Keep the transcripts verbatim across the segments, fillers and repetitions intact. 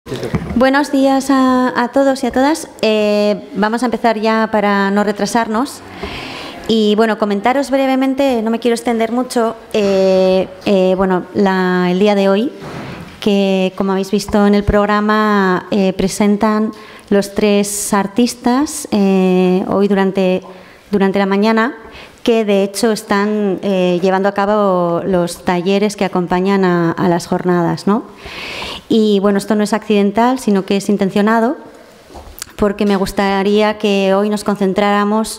Buenos días a, a todos y a todas. Eh, vamos a empezar ya para no retrasarnos. Y bueno, comentaros brevemente, no me quiero extender mucho, eh, eh, bueno, la, el día de hoy, que como habéis visto en el programa, eh, presentan los tres artistas eh, hoy durante, durante la mañana, que de hecho están eh, llevando a cabo los talleres que acompañan a, a las jornadas, ¿no? Y bueno, esto no es accidental, sino que es intencionado, porque me gustaría que hoy nos concentráramos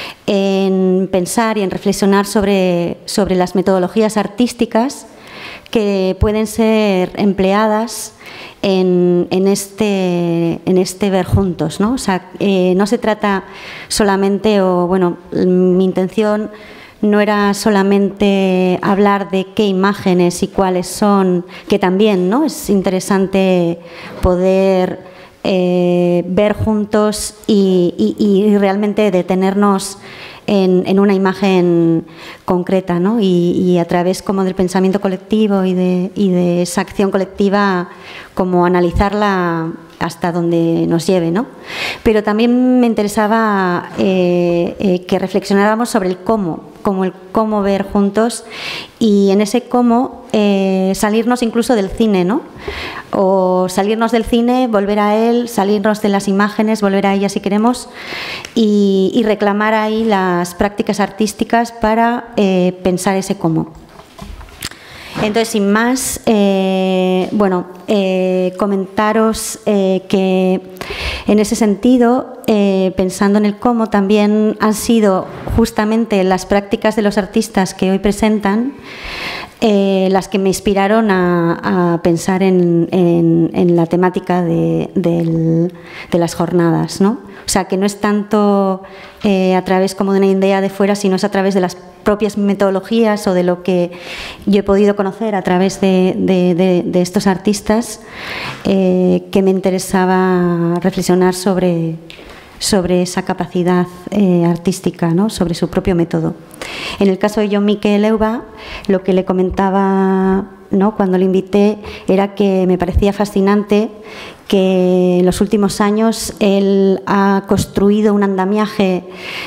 en pensar y en reflexionar sobre, sobre las metodologías artísticas que pueden ser empleadas en, en, este, en este ver juntos, ¿no? O sea, eh, no se trata solamente, o bueno, mi intención no era solamente hablar de qué imágenes y cuáles son, que también, ¿no? Es interesante poder eh, ver juntos y, y, y realmente detenernos en, en una imagen concreta, ¿no? Y, y a través como del pensamiento colectivo y de, y de esa acción colectiva, como analizarla hasta donde nos lleve, ¿no? Pero también me interesaba eh, eh, que reflexionáramos sobre el cómo, como el cómo ver juntos, y en ese cómo eh, salirnos incluso del cine, ¿no? O salirnos del cine, volver a él, salirnos de las imágenes, volver a ellas si queremos, y, y reclamar ahí las prácticas artísticas para eh, pensar ese cómo. Entonces, sin más, eh, bueno, eh, comentaros eh, que en ese sentido, eh, pensando en el cómo, también han sido justamente las prácticas de los artistas que hoy presentan eh, las que me inspiraron a, a pensar en, en, en la temática de, de, de las jornadas, ¿no? O sea, que no es tanto eh, a través como de una idea de fuera, sino es a través de las propias metodologías o de lo que yo he podido conocer a través de, de, de, de estos artistas eh, que me interesaba reflexionar sobre, sobre esa capacidad eh, artística, ¿no? Sobre su propio método. En el caso de Jon Miquel Euba, lo que le comentaba, ¿no?, cuando le invité, era que me parecía fascinante que en los últimos años él ha construido un andamiaje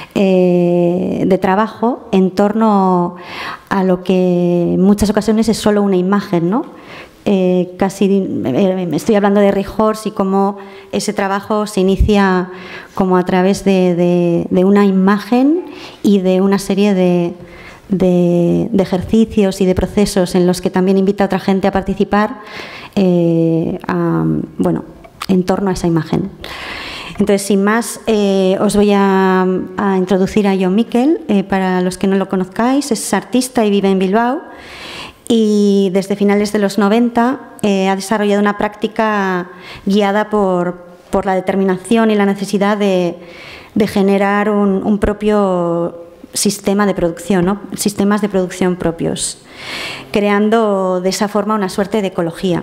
eh, de trabajo en torno a lo que en muchas ocasiones es solo una imagen, ¿no? Eh, casi eh, estoy hablando de Rijors y cómo ese trabajo se inicia como a través de, de, de una imagen y de una serie de, de, de ejercicios y de procesos en los que también invita a otra gente a participar, eh, a, bueno, en torno a esa imagen. Entonces, sin más, eh, os voy a, a introducir a Jon Miquel. Eh, para los que no lo conozcáis, es artista y vive en Bilbao. Y desde finales de los noventa eh, ha desarrollado una práctica guiada por, por la determinación y la necesidad de, de generar un, un propio sistema de producción, ¿no? Sistemas de producción propios, creando de esa forma una suerte de ecología.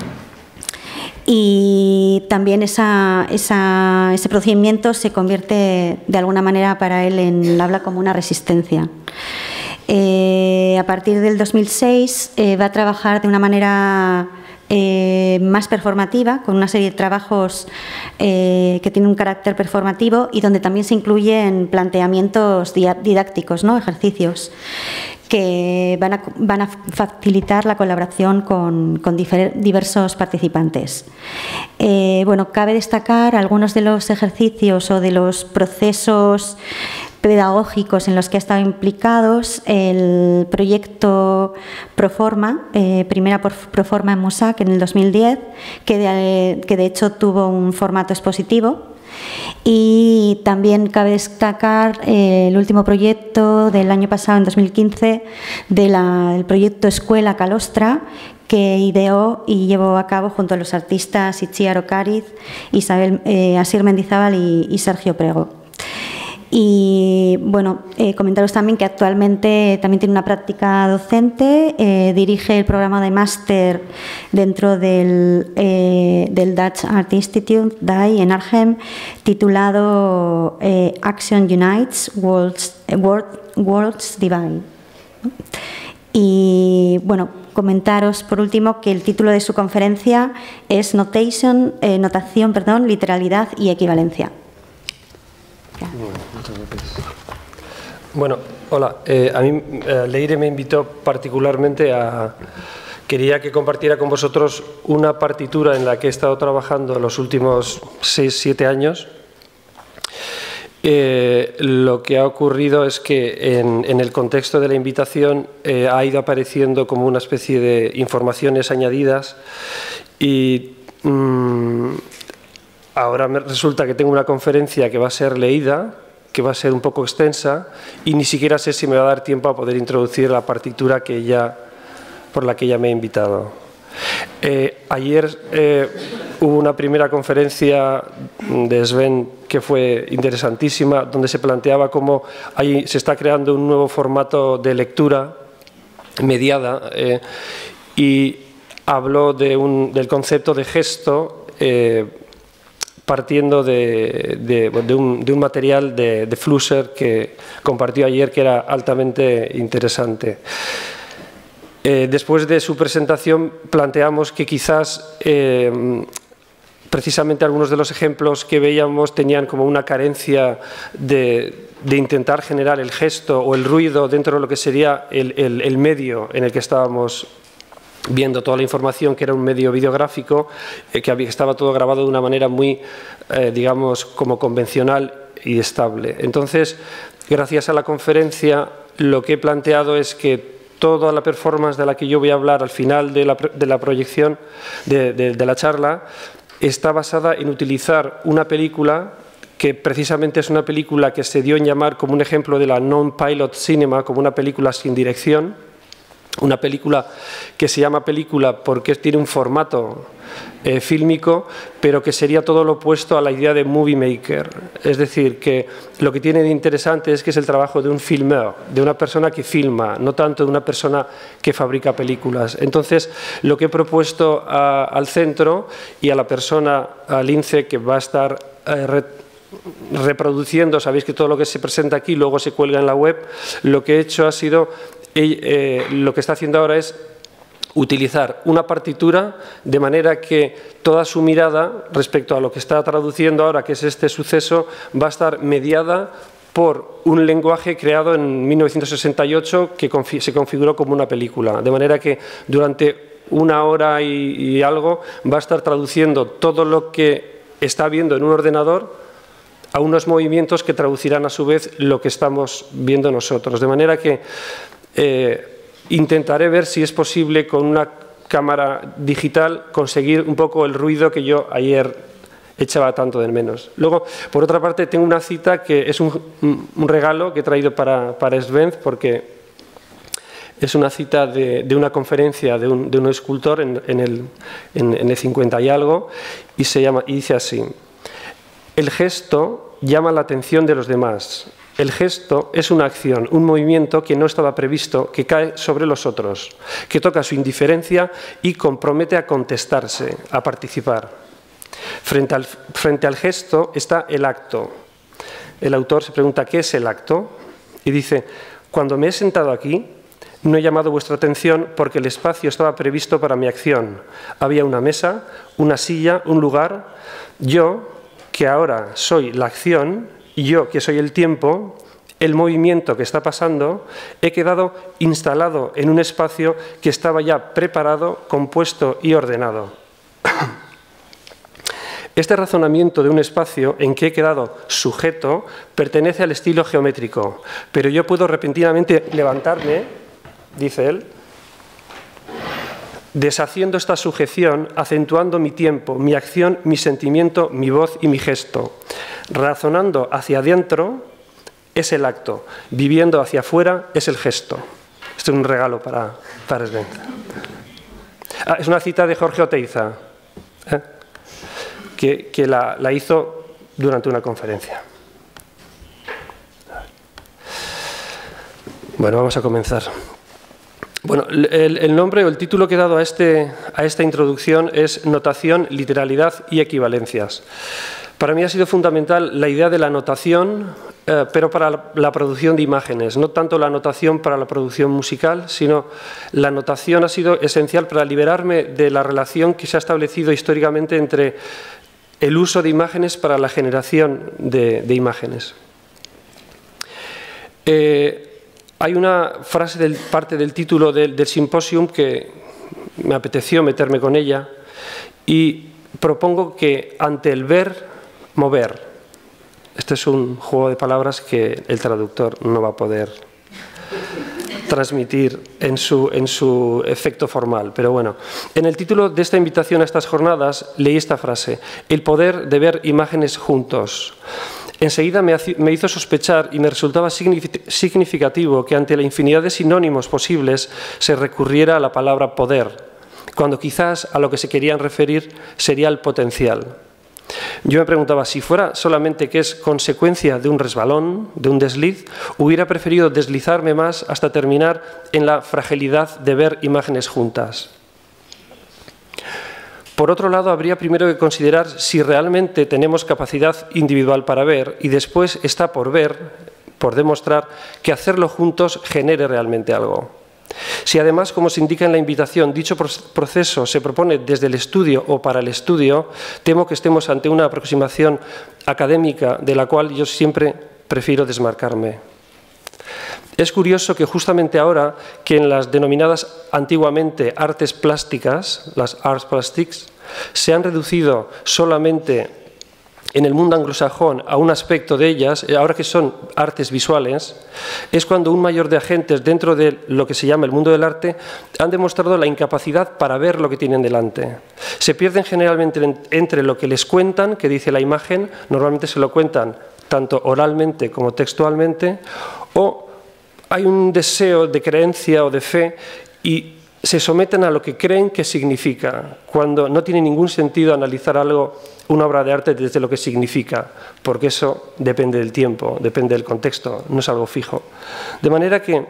Y también esa, esa, ese procedimiento se convierte de alguna manera para él en el habla como una resistencia. Eh, a partir del dos mil seis eh, va a trabajar de una manera eh, más performativa, con una serie de trabajos eh, que tienen un carácter performativo y donde también se incluyen planteamientos didácticos, ¿no?, ejercicios que van a, van a facilitar la colaboración con, con diversos participantes. Eh, bueno, cabe destacar algunos de los ejercicios o de los procesos pedagógicos en los que ha estado implicados: el proyecto Proforma, eh, primera Proforma en Mossac en el dos mil diez, que de, que de hecho tuvo un formato expositivo. Y también cabe destacar eh, el último proyecto del año pasado, en dos mil quince, de la, del proyecto Escuela Calostra, que ideó y llevó a cabo junto a los artistas Itziar Ocariz, Isabel eh, Asier Mendizábal y, y Sergio Prego. Y bueno, eh, comentaros también que actualmente también tiene una práctica docente, eh, dirige el programa de máster dentro del, eh, del Dutch Art Institute, D A I, en Arnhem, titulado eh, Action Unites, Worlds, World, Worlds Divide. Y bueno, comentaros por último que el título de su conferencia es Notation, eh, Notación, perdón, Literalidad y Equivalencia. Bueno, muchas gracias. Bueno, hola. Eh, a mí eh, Leire me invitó particularmente a... Quería que compartiera con vosotros una partitura en la que he estado trabajando los últimos seis, siete años. Eh, lo que ha ocurrido es que en, en el contexto de la invitación eh, ha ido apareciendo como una especie de informaciones añadidas y mmm, ahora me resulta que tengo una conferencia que va a ser leída, que va a ser un poco extensa y ni siquiera sé si me va a dar tiempo a poder introducir la partitura que ella, por la que ella me ha invitado. Eh, ayer eh, hubo una primera conferencia de Sven que fue interesantísima, donde se planteaba cómo ahí se está creando un nuevo formato de lectura mediada eh, y habló de un, del concepto de gesto eh, partiendo de, de, de, un, de un material de, de Flusser que compartió ayer que era altamente interesante. Eh, después de su presentación planteamos que quizás eh, precisamente algunos de los ejemplos que veíamos tenían como una carencia de, de intentar generar el gesto o el ruido dentro de lo que sería el, el, el medio en el que estábamos viendo toda la información, que era un medio videográfico, eh, que había, estaba todo grabado de una manera muy, eh, digamos, como convencional y estable. Entonces, gracias a la conferencia, lo que he planteado es que toda la performance de la que yo voy a hablar al final de la, de la proyección, de, de, de la charla, está basada en utilizar una película que precisamente es una película que se dio en llamar como un ejemplo de la non-pilot cinema, como una película sin dirección, una película que se llama película porque tiene un formato eh, fílmico, pero que sería todo lo opuesto a la idea de movie maker. Es decir, que lo que tiene de interesante es que es el trabajo de un filmeur, de una persona que filma, no tanto de una persona que fabrica películas. Entonces, lo que he propuesto a, al centro y a la persona, a Lince, que va a estar eh, re, reproduciendo, sabéis que todo lo que se presenta aquí luego se cuelga en la web, lo que he hecho ha sido... Eh, lo que está haciendo ahora es utilizar una partitura de manera que toda su mirada respecto a lo que está traduciendo ahora, que es este suceso, va a estar mediada por un lenguaje creado en mil novecientos sesenta y ocho que se configuró como una película. De manera que durante una hora y, y algo va a estar traduciendo todo lo que está viendo en un ordenador a unos movimientos que traducirán a su vez lo que estamos viendo nosotros. De manera que Eh, intentaré ver si es posible con una cámara digital conseguir un poco el ruido que yo ayer echaba tanto de menos. Luego, por otra parte, tengo una cita que es un, un regalo que he traído para, para Sven, porque es una cita de, de una conferencia de un, de un escultor en, en, el, en, en el cincuenta y algo, y, se llama, y dice así: el gesto llama la atención de los demás. El gesto es una acción, un movimiento que no estaba previsto, que cae sobre los otros, que toca su indiferencia y compromete a contestarse, a participar. Frente al, frente al gesto está el acto. El autor se pregunta, ¿qué es el acto? Y dice, cuando me he sentado aquí, no he llamado vuestra atención porque el espacio estaba previsto para mi acción. Había una mesa, una silla, un lugar. Yo, que ahora soy la acción, y yo, que soy el tiempo, el movimiento que está pasando, he quedado instalado en un espacio que estaba ya preparado, compuesto y ordenado. Este razonamiento de un espacio en que he quedado sujeto pertenece al estilo geométrico, pero yo puedo repentinamente levantarme, dice él, deshaciendo esta sujeción, acentuando mi tiempo, mi acción, mi sentimiento, mi voz y mi gesto. Razonando hacia adentro es el acto, viviendo hacia afuera es el gesto. Esto es un regalo para, para Sven. Ah, es una cita de Jorge Oteiza, ¿eh? que, que la, la hizo durante una conferencia. Bueno, vamos a comenzar. Bueno, el, el nombre o el título que he dado a, este, a esta introducción es Notación, Literalidad y Equivalencias. Para mí ha sido fundamental la idea de la notación, eh, pero para la, la producción de imágenes. No tanto la notación para la producción musical, sino la notación ha sido esencial para liberarme de la relación que se ha establecido históricamente entre el uso de imágenes para la generación de, de imágenes. Eh, hay una frase del parte del título del, del simposium que me apeteció meterme con ella y propongo que ante el ver, mover. Este es un juego de palabras que el traductor no va a poder transmitir en su, en su efecto formal. Pero bueno, en el título de esta invitación a estas jornadas leí esta frase: el poder de ver imágenes juntos. Enseguida me, me hizo sospechar y me resultaba significativo que ante la infinidad de sinónimos posibles se recurriera a la palabra poder, cuando quizás a lo que se querían referir sería el potencial. Yo me preguntaba, si fuera solamente que es consecuencia de un resbalón, de un desliz, hubiera preferido deslizarme más hasta terminar en la fragilidad de ver imágenes juntas. Por otro lado, habría primero que considerar si realmente tenemos capacidad individual para ver y después está por ver, por demostrar, que hacerlo juntos genere realmente algo. Si además, como se indica en la invitación, dicho proceso se propone desde el estudio o para el estudio, temo que estemos ante una aproximación académica de la cual yo siempre prefiero desmarcarme. Es curioso que justamente ahora que en las denominadas antiguamente artes plásticas, las arts plastics, se han reducido solamente en el mundo anglosajón a un aspecto de ellas, ahora que son artes visuales, es cuando un mayor de agentes dentro de lo que se llama el mundo del arte han demostrado la incapacidad para ver lo que tienen delante. Se pierden generalmente entre lo que les cuentan, que dice la imagen, normalmente se lo cuentan tanto oralmente como textualmente, o hay un deseo de creencia o de fe y se someten a lo que creen que significa, cuando no tiene ningún sentido analizar algo, una obra de arte desde lo que significa, porque eso depende del tiempo, depende del contexto, no es algo fijo. De manera que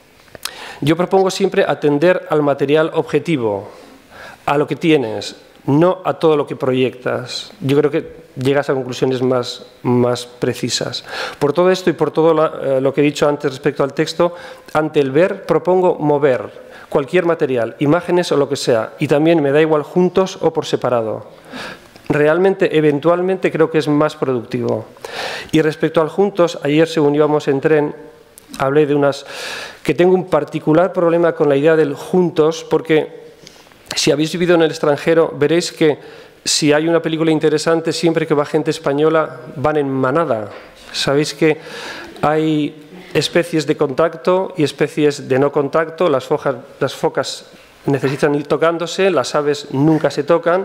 yo propongo siempre atender al material objetivo, a lo que tienes, no a todo lo que proyectas. Yo creo que llegas a conclusiones más, más precisas. Por todo esto y por todo lo, eh, lo que he dicho antes respecto al texto, ante el ver propongo mover cualquier material, imágenes o lo que sea, y también me da igual juntos o por separado. Realmente, eventualmente, creo que es más productivo. Y respecto al juntos, ayer según íbamos en tren, hablé de unas... que tengo un particular problema con la idea del juntos, porque si habéis vivido en el extranjero, veréis que si hay una película interesante, siempre que va gente española, van en manada. Sabéis que hay especies de contacto y especies de no contacto. Las, fojas, las focas necesitan ir tocándose, las aves nunca se tocan.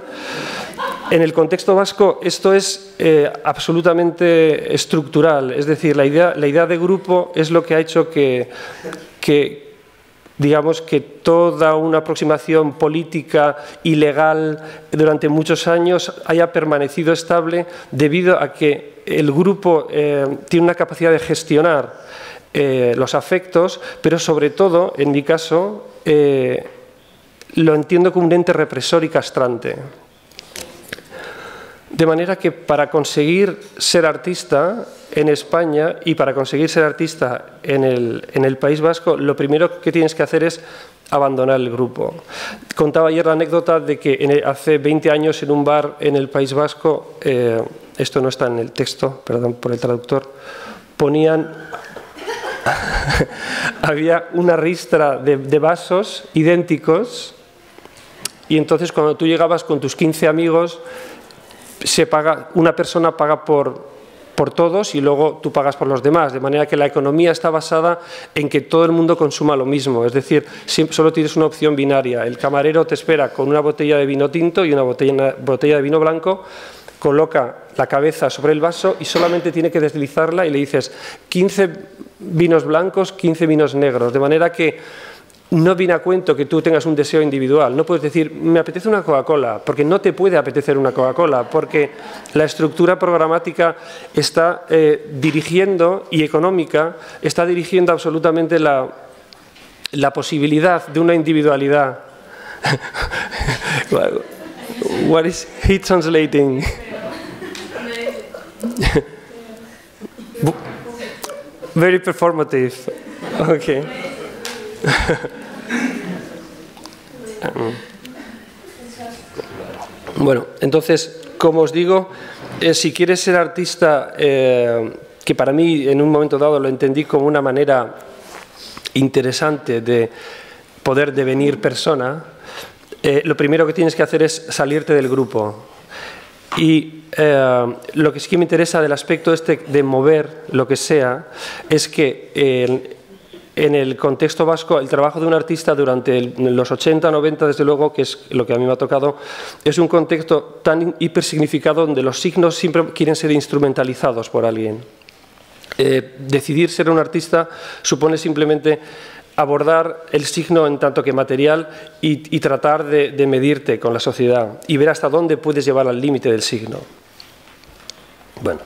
En el contexto vasco esto es eh, absolutamente estructural, es decir, la idea, la idea de grupo es lo que ha hecho que, que digamos que toda una aproximación política y legal durante muchos años haya permanecido estable debido a que el grupo eh, tiene una capacidad de gestionar eh, los afectos, pero sobre todo, en mi caso, eh, lo entiendo como un ente represor y castrante. De manera que para conseguir ser artista en España y para conseguir ser artista en el, en el País Vasco, lo primero que tienes que hacer es abandonar el grupo. Contaba ayer la anécdota de que en el, hace veinte años en un bar en el País Vasco, eh, esto no está en el texto, perdón por el traductor, ponían, había una ristra de, de vasos idénticos y entonces cuando tú llegabas con tus quince amigos, se paga, una persona paga por, por todos y luego tú pagas por los demás, de manera que la economía está basada en que todo el mundo consuma lo mismo, es decir, solo tienes una opción binaria, el camarero te espera con una botella de vino tinto y una botella, una botella de vino blanco, coloca la cabeza sobre el vaso y solamente tiene que deslizarla y le dices quince vinos blancos, quince vinos negros, de manera que no viene a cuento que tú tengas un deseo individual. No puedes decir, me apetece una Coca-Cola, porque no te puede apetecer una Coca-Cola, porque la estructura programática está eh, dirigiendo, y económica, está dirigiendo absolutamente la, la posibilidad de una individualidad. What is he translating? Very performative. Okay. Bueno, entonces, como os digo, eh, si quieres ser artista, eh, que para mí en un momento dado lo entendí como una manera interesante de poder devenir persona, eh, lo primero que tienes que hacer es salirte del grupo. Y eh, lo que sí que me interesa del aspecto este de mover lo que sea es que eh, en el contexto vasco el trabajo de un artista durante el, los ochenta, noventa, desde luego, que es lo que a mí me ha tocado, es un contexto tan hipersignificado donde los signos siempre quieren ser instrumentalizados por alguien. Eh, decidir ser un artista supone simplemente abordar el signo en tanto que material y, y tratar de, de medirte con la sociedad y ver hasta dónde puedes llevar al límite del signo. Bueno,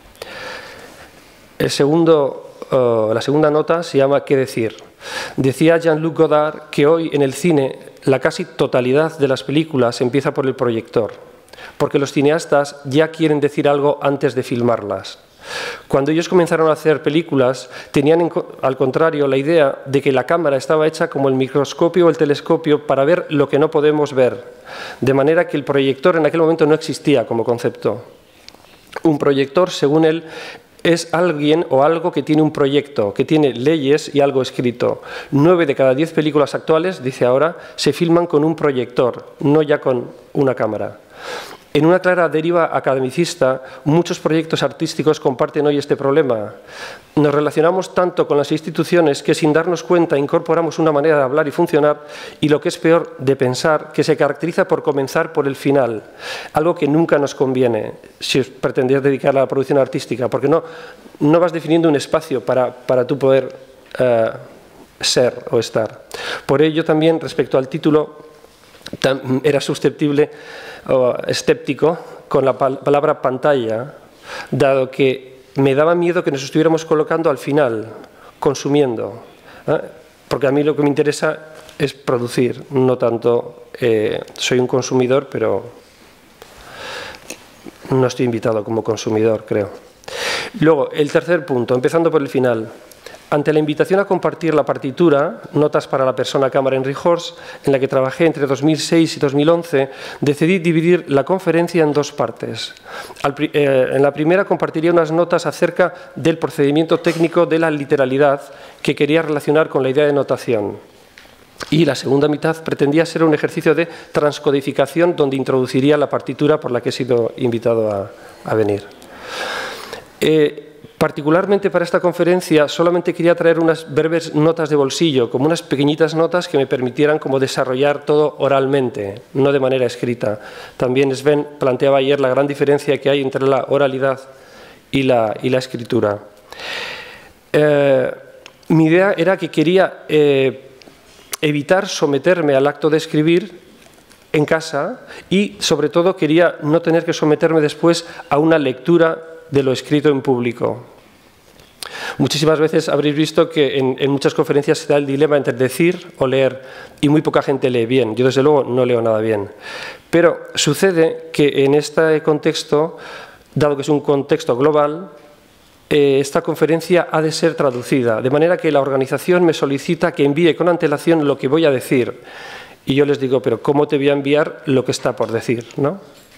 el segundo, uh, la segunda nota se llama ¿Qué decir? Decía Jean-Luc Godard que hoy en el cine la casi totalidad de las películas empieza por el proyector, porque los cineastas ya quieren decir algo antes de filmarlas. Cuando ellos comenzaron a hacer películas, tenían en, al contrario la idea de que la cámara estaba hecha como el microscopio o el telescopio para ver lo que no podemos ver, de manera que el proyector en aquel momento no existía como concepto. Un proyector, según él, es alguien o algo que tiene un proyecto, que tiene leyes y algo escrito. Nueve de cada diez películas actuales, dice ahora, se filman con un proyector, no ya con una cámara. En una clara deriva academicista, muchos proyectos artísticos comparten hoy este problema. Nos relacionamos tanto con las instituciones que sin darnos cuenta incorporamos una manera de hablar y funcionar y, lo que es peor, de pensar, que se caracteriza por comenzar por el final, algo que nunca nos conviene si os pretendéis dedicar a la producción artística, porque no, no vas definiendo un espacio para, para tú poder uh, ser o estar. Por ello también, respecto al título, era susceptible o escéptico con la pal palabra pantalla, dado que me daba miedo que nos estuviéramos colocando al final, consumiendo, ¿eh? Porque a mí lo que me interesa es producir, no tanto eh, soy un consumidor, pero no estoy invitado como consumidor, creo. Luego, el tercer punto, empezando por el final. Ante la invitación a compartir la partitura, Notas para la persona cámara Henry Horst, en la que trabajé entre dos mil seis y dos mil once, decidí dividir la conferencia en dos partes. Al, eh, en la primera compartiría unas notas acerca del procedimiento técnico de la literalidad que quería relacionar con la idea de notación. Y la segunda mitad pretendía ser un ejercicio de transcodificación donde introduciría la partitura por la que he sido invitado a, a venir. Eh, Particularmente para esta conferencia solamente quería traer unas breves notas de bolsillo, como unas pequeñitas notas que me permitieran como desarrollar todo oralmente, no de manera escrita. También Sven planteaba ayer la gran diferencia que hay entre la oralidad y la, y la escritura. Eh, mi idea era que quería eh, evitar someterme al acto de escribir en casa y, sobre todo, quería no tener que someterme después a una lectura de lo escrito en público. Muchísimas veces habréis visto que en, en muchas conferencias se da el dilema entre decir o leer y muy poca gente lee bien. Yo, desde luego, no leo nada bien. Pero sucede que en este contexto, dado que es un contexto global, eh, esta conferencia ha de ser traducida, de manera que la organización me solicita que envíe con antelación lo que voy a decir. Y yo les digo, pero ¿cómo te voy a enviar lo que está por decir, ¿no?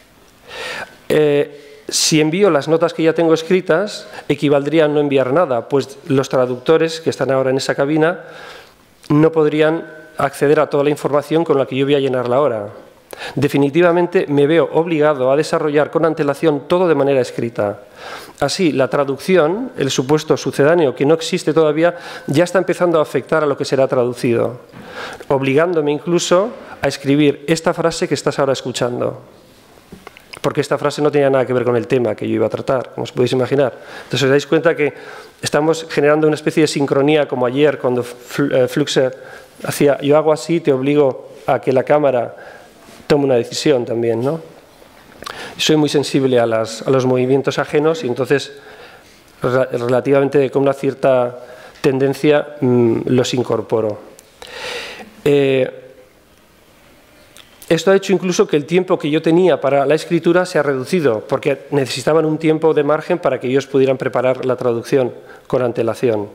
Eh, Si envío las notas que ya tengo escritas, equivaldría a no enviar nada, pues los traductores que están ahora en esa cabina no podrían acceder a toda la información con la que yo voy a llenar la hora. Definitivamente me veo obligado a desarrollar con antelación todo de manera escrita. Así, la traducción, el supuesto sucedáneo que no existe todavía, ya está empezando a afectar a lo que será traducido, obligándome incluso a escribir esta frase que estás ahora escuchando. Porque esta frase no tenía nada que ver con el tema que yo iba a tratar, como os podéis imaginar. Entonces os dais cuenta que estamos generando una especie de sincronía, como ayer cuando Fluxer hacía, yo hago así, te obligo a que la cámara tome una decisión también, ¿no? Soy muy sensible a, las, a los movimientos ajenos y entonces relativamente con una cierta tendencia mmm, los incorporo. Eh, Esto ha hecho incluso que el tiempo que yo tenía para la escritura se ha reducido, porque necesitaban un tiempo de margen para que ellos pudieran preparar la traducción con antelación.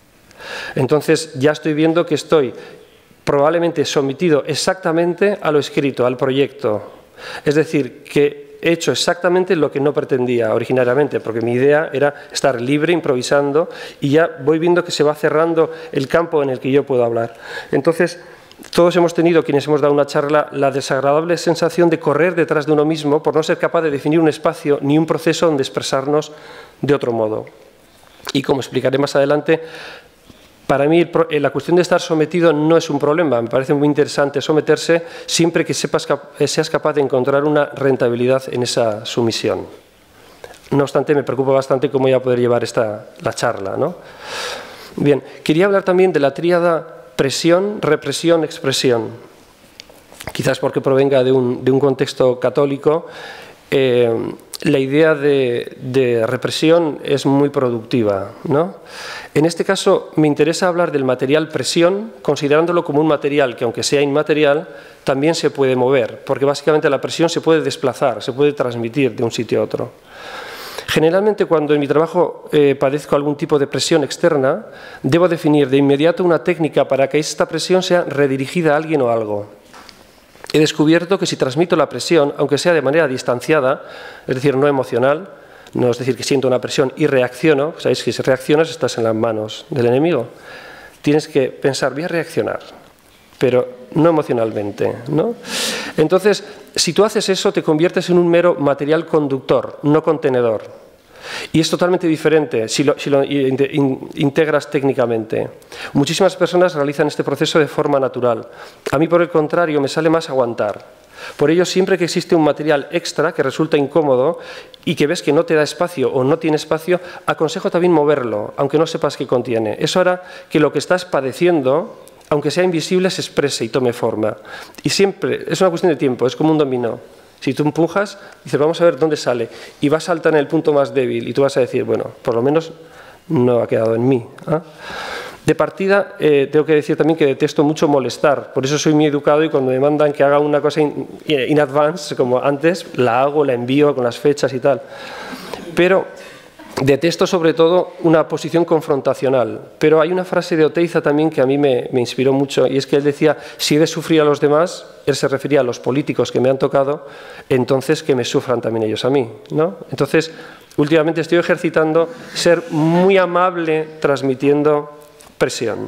Entonces ya estoy viendo que estoy probablemente sometido exactamente a lo escrito, al proyecto. Es decir, que he hecho exactamente lo que no pretendía originariamente, porque mi idea era estar libre, improvisando, y ya voy viendo que se va cerrando el campo en el que yo puedo hablar. Entonces, todos hemos tenido, quienes hemos dado una charla, la desagradable sensación de correr detrás de uno mismo por no ser capaz de definir un espacio ni un proceso donde expresarnos de otro modo. Y como explicaré más adelante, para mí la cuestión de estar sometido no es un problema. Me parece muy interesante someterse siempre que sepas, seas capaz de encontrar una rentabilidad en esa sumisión. No obstante, me preocupa bastante cómo voy a poder llevar esta, la charla, ¿no? Bien, quería hablar también de la tríada presión, represión, expresión. Quizás porque provenga de un, de un contexto católico, eh, la idea de, de represión es muy productiva, ¿no? En este caso me interesa hablar del material presión, considerándolo como un material que, aunque sea inmaterial, también se puede mover, porque básicamente la presión se puede desplazar, se puede transmitir de un sitio a otro. Generalmente, cuando en mi trabajo eh, padezco algún tipo de presión externa, debo definir de inmediato una técnica para que esta presión sea redirigida a alguien o algo. He descubierto que si transmito la presión, aunque sea de manera distanciada, es decir, no emocional, no es decir que siento una presión y reacciono, sabéis que si reaccionas estás en las manos del enemigo, tienes que pensar, voy a reaccionar, pero no emocionalmente, ¿no? Entonces, si tú haces eso, te conviertes en un mero material conductor, no contenedor. Y es totalmente diferente si lo, si lo in, integras técnicamente. Muchísimas personas realizan este proceso de forma natural. A mí, por el contrario, me sale más aguantar. Por ello, siempre que existe un material extra que resulta incómodo y que ves que no te da espacio o no tiene espacio, aconsejo también moverlo, aunque no sepas qué contiene. Eso hará que lo que estás padeciendo, aunque sea invisible, se exprese y tome forma. Y siempre, es una cuestión de tiempo, es como un dominó. Si tú empujas, dices, vamos a ver dónde sale, y va a saltar en el punto más débil, y tú vas a decir, bueno, por lo menos no ha quedado en mí. ¿eh? De partida, eh, tengo que decir también que detesto mucho molestar, por eso soy muy educado y cuando me mandan que haga una cosa in, in advance, como antes, la hago, la envío con las fechas y tal. Pero detesto sobre todo una posición confrontacional, pero hay una frase de Oteiza también que a mí me, me inspiró mucho, y es que él decía, si he de sufrir a los demás, él se refería a los políticos que me han tocado, entonces que me sufran también ellos a mí, ¿no? Entonces, últimamente estoy ejercitando ser muy amable transmitiendo presión.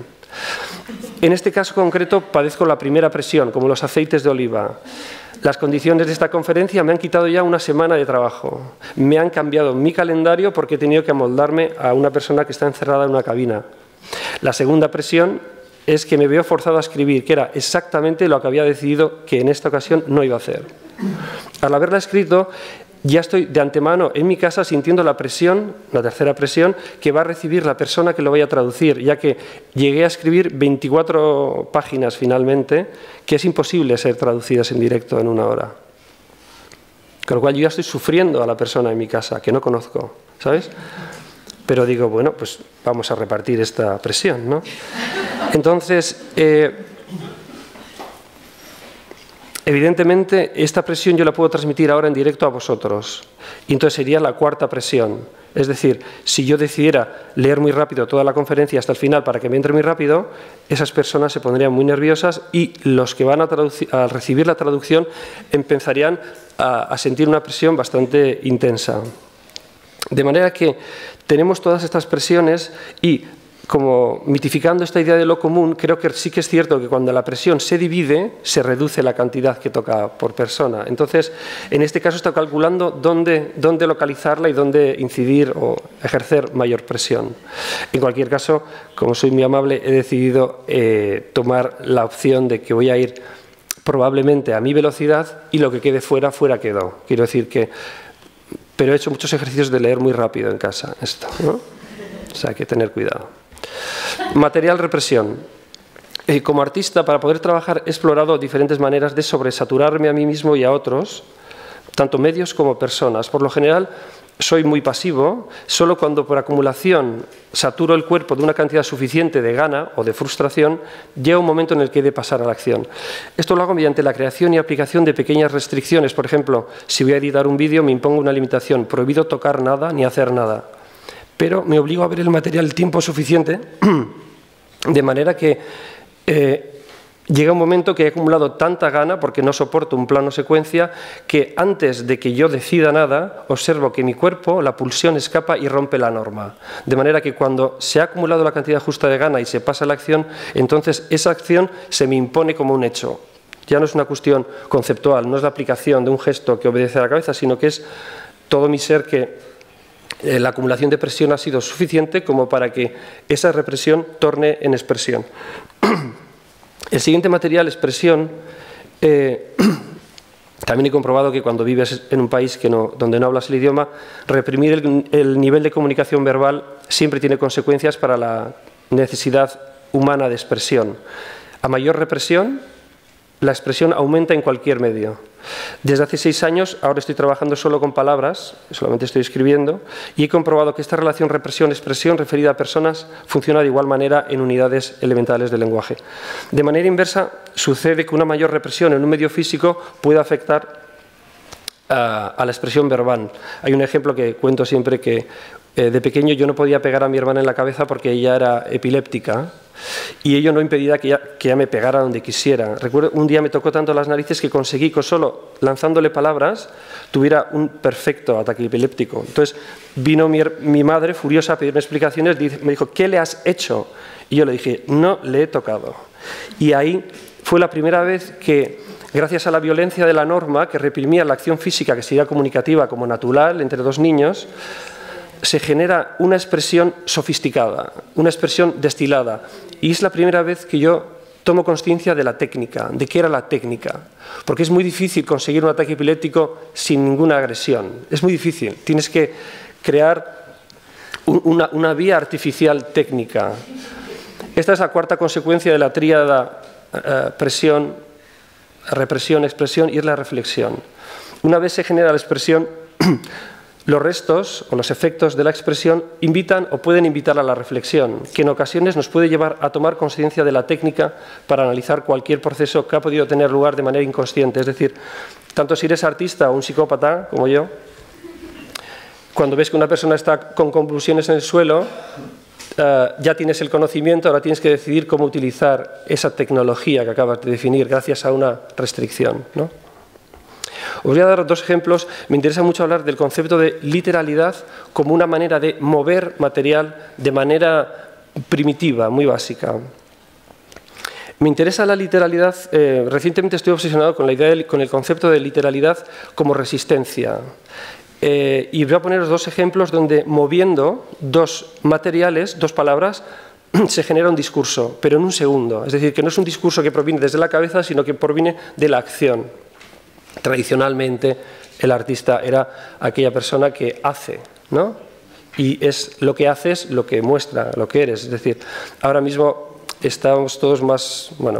En este caso concreto padezco la primera presión, como los aceites de oliva. Las condiciones de esta conferencia me han quitado ya una semana de trabajo. Me han cambiado mi calendario porque he tenido que amoldarme a una persona que está encerrada en una cabina. La segunda presión es que me veo forzado a escribir, que era exactamente lo que había decidido que en esta ocasión no iba a hacer. Al haberla escrito, ya estoy de antemano en mi casa sintiendo la presión, la tercera presión, que va a recibir la persona que lo vaya a traducir, ya que llegué a escribir veinticuatro páginas finalmente, que es imposible ser traducidas en directo en una hora. Con lo cual yo ya estoy sufriendo a la persona en mi casa, que no conozco, ¿sabes? Pero digo, bueno, pues vamos a repartir esta presión, ¿no? Entonces, eh, evidentemente, esta presión yo la puedo transmitir ahora en directo a vosotros. Y entonces sería la cuarta presión. Es decir, si yo decidiera leer muy rápido toda la conferencia hasta el final para que me entre muy rápido, esas personas se pondrían muy nerviosas y los que van a, a recibir la traducción empezarían a, a sentir una presión bastante intensa. De manera que tenemos todas estas presiones y, como mitificando esta idea de lo común, creo que sí que es cierto que cuando la presión se divide, se reduce la cantidad que toca por persona. Entonces, en este caso estoy calculando dónde, dónde localizarla y dónde incidir o ejercer mayor presión. En cualquier caso, como soy muy amable, he decidido eh, tomar la opción de que voy a ir probablemente a mi velocidad y lo que quede fuera, fuera quedó. Quiero decir que... Pero he hecho muchos ejercicios de leer muy rápido en casa esto, ¿no? O sea, hay que tener cuidado. Material represión. Eh, como artista, para poder trabajar, he explorado diferentes maneras de sobresaturarme a mí mismo y a otros, tanto medios como personas. Por lo general, soy muy pasivo, solo cuando por acumulación saturo el cuerpo de una cantidad suficiente de gana o de frustración, llega un momento en el que he de pasar a la acción. Esto lo hago mediante la creación y aplicación de pequeñas restricciones. Por ejemplo, si voy a editar un vídeo, me impongo una limitación, prohibido tocar nada ni hacer nada. Pero me obligo a ver el material el tiempo suficiente, de manera que eh, llega un momento que he acumulado tanta gana, porque no soporto un plano secuencia, que antes de que yo decida nada, observo que mi cuerpo, la pulsión escapa y rompe la norma. De manera que cuando se ha acumulado la cantidad justa de gana y se pasa a la acción, entonces esa acción se me impone como un hecho. Ya no es una cuestión conceptual, no es la aplicación de un gesto que obedece a la cabeza, sino que es todo mi ser que eh, la acumulación de presión ha sido suficiente como para que esa represión torne en expresión. El siguiente material, expresión, eh, también he comprobado que cuando vives en un país que no, donde no hablas el idioma, reprimir el, el nivel de comunicación verbal siempre tiene consecuencias para la necesidad humana de expresión. A mayor represión, la expresión aumenta en cualquier medio. Desde hace seis años, ahora estoy trabajando solo con palabras, solamente estoy escribiendo, y he comprobado que esta relación represión-expresión referida a personas funciona de igual manera en unidades elementales del lenguaje. De manera inversa, sucede que una mayor represión en un medio físico puede afectar a, a la expresión verbal. Hay un ejemplo que cuento siempre que eh, de pequeño yo no podía pegar a mi hermana en la cabeza porque ella era epiléptica, y ello no impedía que ella, que ella me pegara donde quisiera. Recuerdo, un día me tocó tanto las narices que conseguí que solo lanzándole palabras tuviera un perfecto ataque epiléptico. Entonces vino mi, mi madre furiosa a pedirme explicaciones, me dijo, ¿qué le has hecho? Y yo le dije, no le he tocado. Y ahí fue la primera vez que, gracias a la violencia de la norma que reprimía la acción física que sería comunicativa como natural entre dos niños, se genera una expresión sofisticada, una expresión destilada. Y es la primera vez que yo tomo conciencia de la técnica, de qué era la técnica. Porque es muy difícil conseguir un ataque epiléptico sin ninguna agresión. Es muy difícil. Tienes que crear una, una vía artificial técnica. Esta es la cuarta consecuencia de la tríada eh, presión, represión, expresión y es la reflexión. Una vez se genera la expresión, los restos o los efectos de la expresión invitan o pueden invitar a la reflexión, que en ocasiones nos puede llevar a tomar conciencia de la técnica para analizar cualquier proceso que ha podido tener lugar de manera inconsciente. Es decir, tanto si eres artista o un psicópata, como yo, cuando ves que una persona está con convulsiones en el suelo, uh, ya tienes el conocimiento, ahora tienes que decidir cómo utilizar esa tecnología que acabas de definir gracias a una restricción, ¿no? Os voy a dar dos ejemplos. Me interesa mucho hablar del concepto de literalidad como una manera de mover material de manera primitiva, muy básica. Me interesa la literalidad, eh, recientemente estoy obsesionado con, la idea de, con el concepto de literalidad como resistencia. Eh, y voy a poneros dos ejemplos donde moviendo dos materiales, dos palabras, se genera un discurso, pero en un segundo. Es decir, que no es un discurso que proviene desde la cabeza, sino que proviene de la acción. Tradicionalmente, el artista era aquella persona que hace, ¿no? Y es lo que haces lo que muestra lo que eres. Es decir, ahora mismo estamos todos más, bueno,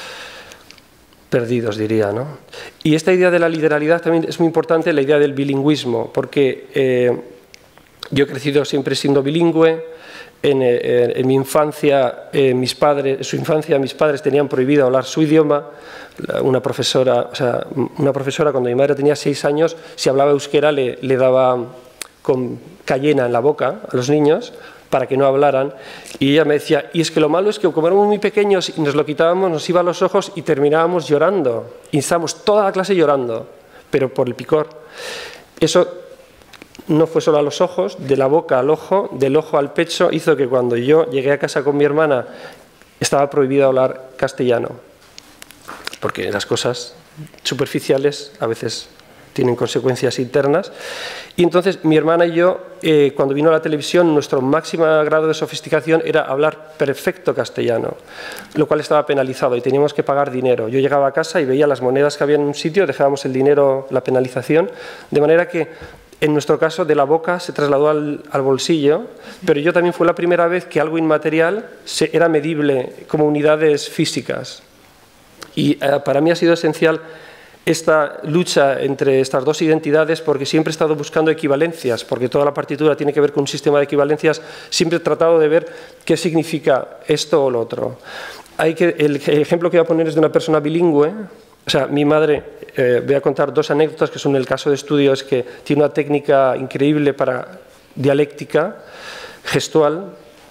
perdidos, diría, ¿no? Y esta idea de la literalidad también es muy importante, la idea del bilingüismo, porque eh, yo he crecido siempre siendo bilingüe. En, en, en mi infancia, eh, mis padres, en su infancia, mis padres tenían prohibido hablar su idioma. Una profesora, o sea, una profesora cuando mi madre tenía seis años, si hablaba euskera le, le daba con cayena en la boca a los niños para que no hablaran. Y ella me decía, y es que lo malo es que como éramos muy pequeños y nos lo quitábamos, nos iba a los ojos y terminábamos llorando. Y estábamos toda la clase llorando, pero por el picor. Eso no fue solo a los ojos, de la boca al ojo, del ojo al pecho, hizo que cuando yo llegué a casa con mi hermana estaba prohibido hablar castellano, porque las cosas superficiales a veces tienen consecuencias internas. Y entonces mi hermana y yo, eh, cuando vino a la televisión, nuestro máximo grado de sofisticación era hablar perfecto castellano, lo cual estaba penalizado y teníamos que pagar dinero. Yo llegaba a casa y veía las monedas que había en un sitio, dejábamos el dinero, la penalización, de manera que en nuestro caso, de la boca se trasladó al, al bolsillo, pero yo también fue la primera vez que algo inmaterial se, era medible como unidades físicas. Y eh, para mí ha sido esencial esta lucha entre estas dos identidades porque siempre he estado buscando equivalencias, porque toda la partitura tiene que ver con un sistema de equivalencias, siempre he tratado de ver qué significa esto o lo otro. Hay que, el, el ejemplo que voy a poner es de una persona bilingüe. O sea, mi madre, eh, voy a contar dos anécdotas que son el caso de estudio, es que tiene una técnica increíble para dialéctica, gestual,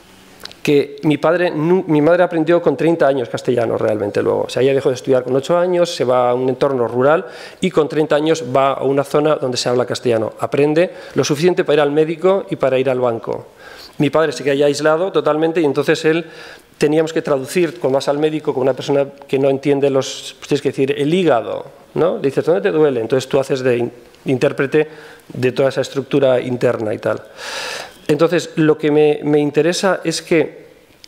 que mi, padre, mi madre aprendió con treinta años castellano realmente luego. O sea, ella dejó de estudiar con ocho años, se va a un entorno rural y con treinta años va a una zona donde se habla castellano. Aprende lo suficiente para ir al médico y para ir al banco. Mi padre se queda aislado totalmente y entonces él teníamos que traducir cuando vas al médico con una persona que no entiende los, pues tienes que decir el hígado, ¿no? Le dices, ¿dónde te duele? Entonces tú haces de intérprete de toda esa estructura interna y tal. Entonces lo que me, me interesa es que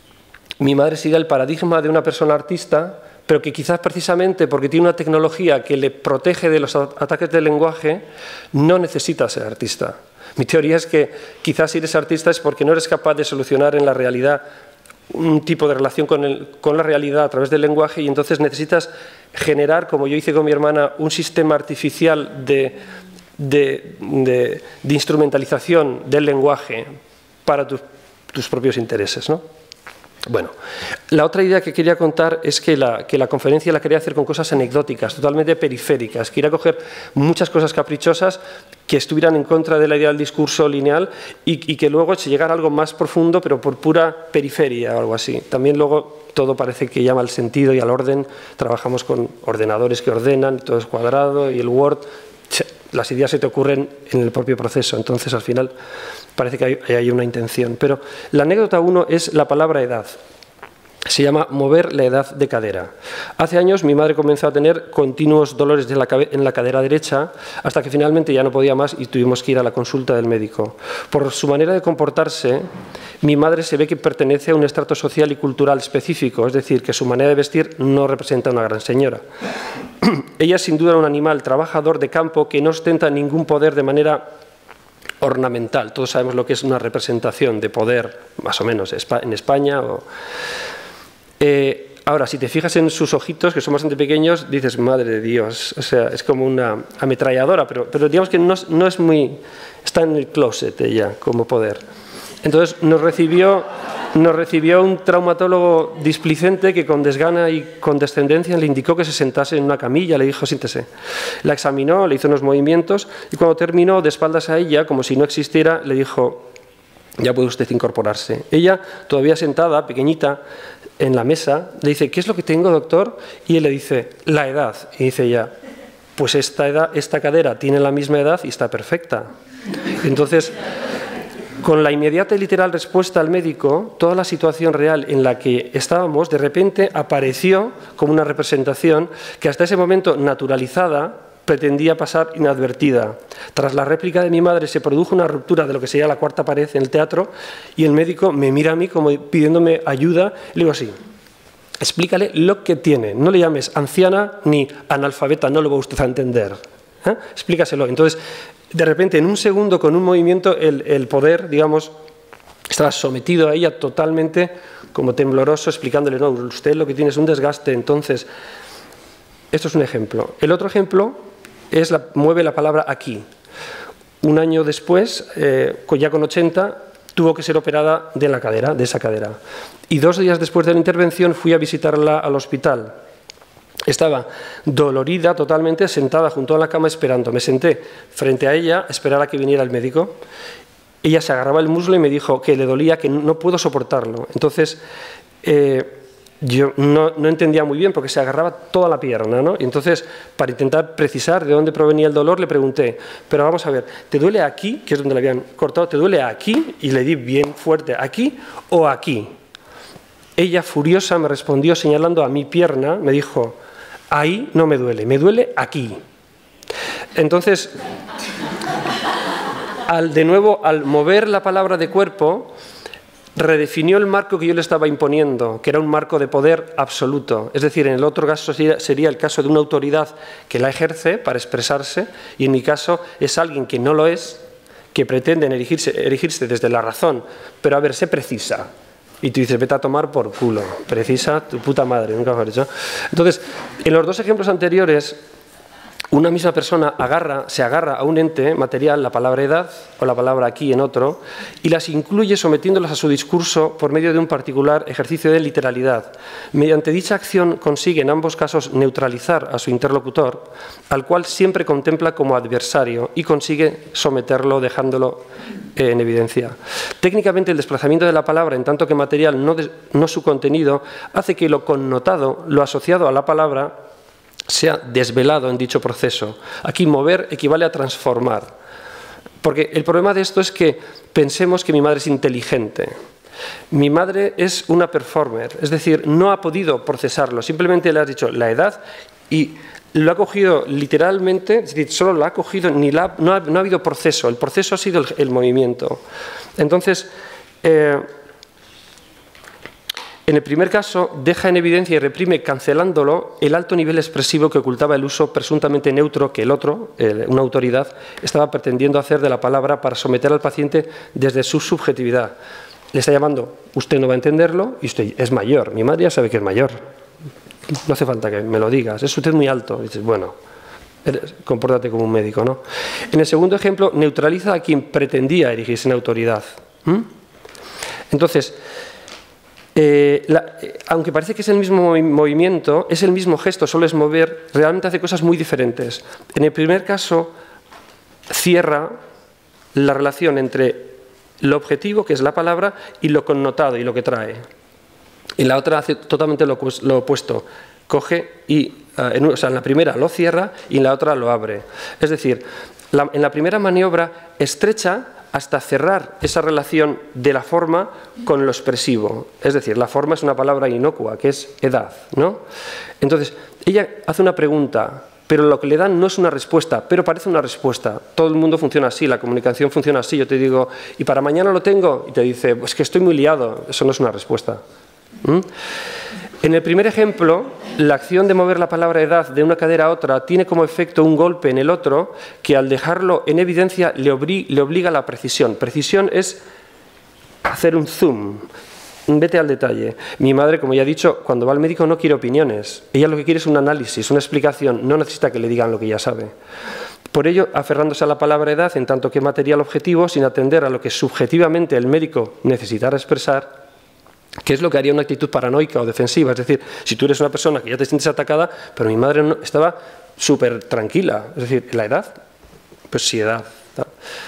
mi madre siga el paradigma de una persona artista, pero que quizás precisamente porque tiene una tecnología que le protege de los ataques del lenguaje, no necesita ser artista. Mi teoría es que quizás si eres artista es porque no eres capaz de solucionar en la realidad un tipo de relación con, el, con la realidad a través del lenguaje y entonces necesitas generar, como yo hice con mi hermana, un sistema artificial de, de, de, de instrumentalización del lenguaje para tu, tus propios intereses, ¿no? Bueno, la otra idea que quería contar es que la, que la conferencia la quería hacer con cosas anecdóticas, totalmente periféricas. Quería coger muchas cosas caprichosas que estuvieran en contra de la idea del discurso lineal y, y que luego se llegara a algo más profundo, pero por pura periferia o algo así. También luego todo parece que llama al sentido y al orden. Trabajamos con ordenadores que ordenan, todo es cuadrado y el Word, las ideas se te ocurren en el propio proceso. Entonces, al final, parece que hay, hay una intención. Pero la anécdota uno es la palabra edad. Se llama mover la edad de cadera. Hace años mi madre comenzó a tener continuos dolores de la en la cadera derecha hasta que finalmente ya no podía más y tuvimos que ir a la consulta del médico. Por su manera de comportarse, mi madre se ve que pertenece a un estrato social y cultural específico, es decir, que su manera de vestir no representa a una gran señora. Ella es sin duda un animal trabajador de campo que no ostenta ningún poder de manera ornamental. Todos sabemos lo que es una representación de poder, más o menos, en España. O... Eh, ahora, si te fijas en sus ojitos, que son bastante pequeños, dices, madre de Dios, o sea, es como una ametralladora, pero, pero digamos que no, no es muy... está en el closet ella, como poder. Entonces nos recibió, nos recibió un traumatólogo displicente que con desgana y condescendencia le indicó que se sentase en una camilla, le dijo, siéntese. La examinó, le hizo unos movimientos y cuando terminó, de espaldas a ella, como si no existiera, le dijo, ya puede usted incorporarse. Ella, todavía sentada, pequeñita, en la mesa, le dice, ¿qué es lo que tengo, doctor? Y él le dice, la edad. Y dice ella, pues esta, edad, esta cadera tiene la misma edad y está perfecta. Entonces, con la inmediata y literal respuesta al médico, toda la situación real en la que estábamos, de repente apareció como una representación que hasta ese momento naturalizada, pretendía pasar inadvertida. Tras la réplica de mi madre se produjo una ruptura de lo que sería la cuarta pared en el teatro y el médico me mira a mí como pidiéndome ayuda y le digo así, explícale lo que tiene, no le llames anciana ni analfabeta, no lo va usted a entender. ¿Eh? Explícaselo. Entonces, de repente, en un segundo, con un movimiento, el, el poder, digamos, estaba sometido a ella totalmente como tembloroso, explicándole, no, usted lo que tiene es un desgaste. Entonces, esto es un ejemplo. El otro ejemplo es la, mueve la palabra aquí. Un año después, eh, ya con ochenta, tuvo que ser operada de la cadera, de esa cadera. Y dos días después de la intervención fui a visitarla al hospital. Estaba dolorida totalmente, sentada junto a la cama esperando. Me senté frente a ella a esperar a que viniera el médico. Ella se agarraba el muslo y me dijo que le dolía, que no puedo soportarlo. Entonces, eh, yo no, no entendía muy bien porque se agarraba toda la pierna, ¿no? Y entonces, para intentar precisar de dónde provenía el dolor, le pregunté, pero vamos a ver, ¿te duele aquí, que es donde le habían cortado, ¿te duele aquí? Y le di bien fuerte, ¿aquí o aquí? Ella, furiosa, me respondió señalando a mi pierna, me dijo, ahí no me duele, me duele aquí. Entonces, al, de nuevo, al mover la palabra de cuerpo, redefinió el marco que yo le estaba imponiendo, que era un marco de poder absoluto. Es decir, en el otro caso sería, sería el caso de una autoridad que la ejerce para expresarse, y en mi caso es alguien que no lo es, que pretende erigirse, erigirse desde la razón, pero a ver, sé precisa. Y tú dices, vete a tomar por culo, precisa tu puta madre, nunca mejor dicho. Entonces, en los dos ejemplos anteriores, una misma persona agarra, se agarra a un ente material, la palabra edad o la palabra aquí en otro, y las incluye sometiéndolas a su discurso por medio de un particular ejercicio de literalidad. Mediante dicha acción consigue en ambos casos neutralizar a su interlocutor, al cual siempre contempla como adversario, y consigue someterlo dejándolo eh, en evidencia. Técnicamente, el desplazamiento de la palabra, en tanto que material, no, de, no su contenido, hace que lo connotado, lo asociado a la palabra, sea desvelado en dicho proceso. Aquí mover equivale a transformar. Porque el problema de esto es que pensemos que mi madre es inteligente. Mi madre es una performer, es decir, no ha podido procesarlo. Simplemente le has dicho la edad y lo ha cogido literalmente, es decir, solo lo ha cogido, ni la, no, ha, no ha habido proceso. El proceso ha sido el, el movimiento. Entonces, eh, en el primer caso, deja en evidencia y reprime, cancelándolo, el alto nivel expresivo que ocultaba el uso presuntamente neutro que el otro, el, una autoridad, estaba pretendiendo hacer de la palabra para someter al paciente desde su subjetividad. Le está llamando, usted no va a entenderlo y usted es mayor. Mi madre ya sabe que es mayor. No hace falta que me lo digas. Es usted muy alto. Y dices, bueno, eres, compórtate como un médico, ¿no? En el segundo ejemplo, neutraliza a quien pretendía erigirse en autoridad. ¿Mm? Entonces, Eh, la, eh, aunque parece que es el mismo movi movimiento, es el mismo gesto, solo es mover, realmente hace cosas muy diferentes. En el primer caso, cierra la relación entre lo objetivo, que es la palabra, y lo connotado y lo que trae. En la otra hace totalmente lo, lo opuesto. Coge y, uh, en, o sea, en la primera lo cierra y en la otra lo abre. Es decir, la, en la primera maniobra estrecha hasta cerrar esa relación de la forma con lo expresivo. Es decir, la forma es una palabra inocua, que es edad, ¿no? Entonces, ella hace una pregunta, pero lo que le dan no es una respuesta, pero parece una respuesta. Todo el mundo funciona así, la comunicación funciona así. Yo te digo, ¿y para mañana lo tengo? Y te dice, pues que estoy muy liado. Eso no es una respuesta. ¿Mm? En el primer ejemplo, la acción de mover la palabra edad de una cadera a otra tiene como efecto un golpe en el otro que al dejarlo en evidencia le, obli le obliga a la precisión. Precisión es hacer un zoom, vete al detalle. Mi madre, como ya he dicho, cuando va al médico no quiere opiniones. Ella lo que quiere es un análisis, una explicación, no necesita que le digan lo que ya sabe. Por ello, aferrándose a la palabra edad en tanto que material objetivo, sin atender a lo que subjetivamente el médico necesitara expresar, ¿qué es lo que haría una actitud paranoica o defensiva? Es decir, si tú eres una persona que ya te sientes atacada, pero mi madre no, estaba súper tranquila. Es decir, ¿la edad? Pues sí, edad. ¿No?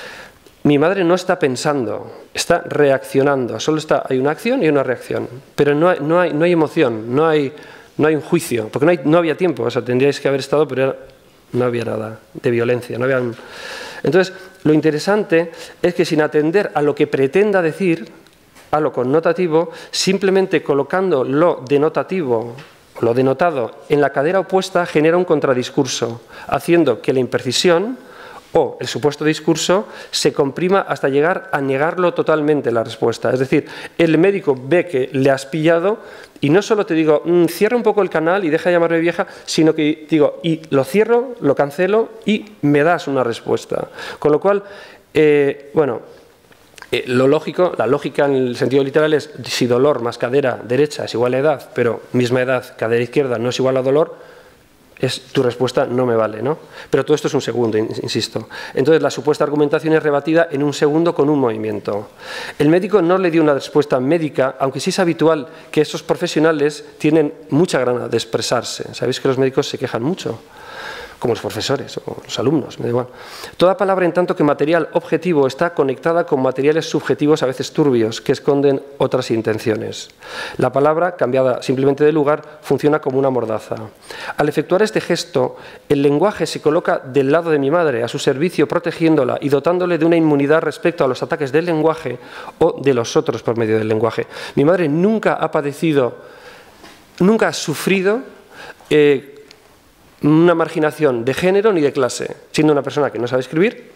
Mi madre no está pensando, está reaccionando. Solo está, hay una acción y una reacción. Pero no hay, no hay, no hay emoción, no hay, no hay un juicio, porque no, hay, no había tiempo. O sea, tendríais que haber estado, pero era, no había nada de violencia. No había un... Entonces, lo interesante es que sin atender a lo que pretenda decir, a lo connotativo, simplemente colocando lo denotativo, lo denotado en la cadera opuesta, genera un contradiscurso, haciendo que la imprecisión o el supuesto discurso se comprima hasta llegar a negarlo totalmente la respuesta. Es decir, el médico ve que le has pillado y no solo te digo, mmm, cierra un poco el canal y deja de llamarme vieja, sino que digo, y lo cierro, lo cancelo y me das una respuesta. Con lo cual, eh, bueno... Eh, lo lógico, la lógica en el sentido literal es si dolor más cadera derecha es igual a edad, pero misma edad, cadera izquierda no es igual a dolor, es, tu respuesta no me vale, ¿no? Pero todo esto es un segundo, insisto. Entonces la supuesta argumentación es rebatida en un segundo con un movimiento. El médico no le dio una respuesta médica, aunque sí es habitual que estos profesionales tienen mucha gana de expresarse. Sabéis que los médicos se quejan mucho, como los profesores o los alumnos, me da igual. Toda palabra, en tanto que material objetivo, está conectada con materiales subjetivos, a veces turbios, que esconden otras intenciones. La palabra, cambiada simplemente de lugar, funciona como una mordaza. Al efectuar este gesto, el lenguaje se coloca del lado de mi madre, a su servicio, protegiéndola y dotándole de una inmunidad respecto a los ataques del lenguaje o de los otros por medio del lenguaje. Mi madre nunca ha padecido, nunca ha sufrido eh, una marginación de género ni de clase, siendo una persona que no sabe escribir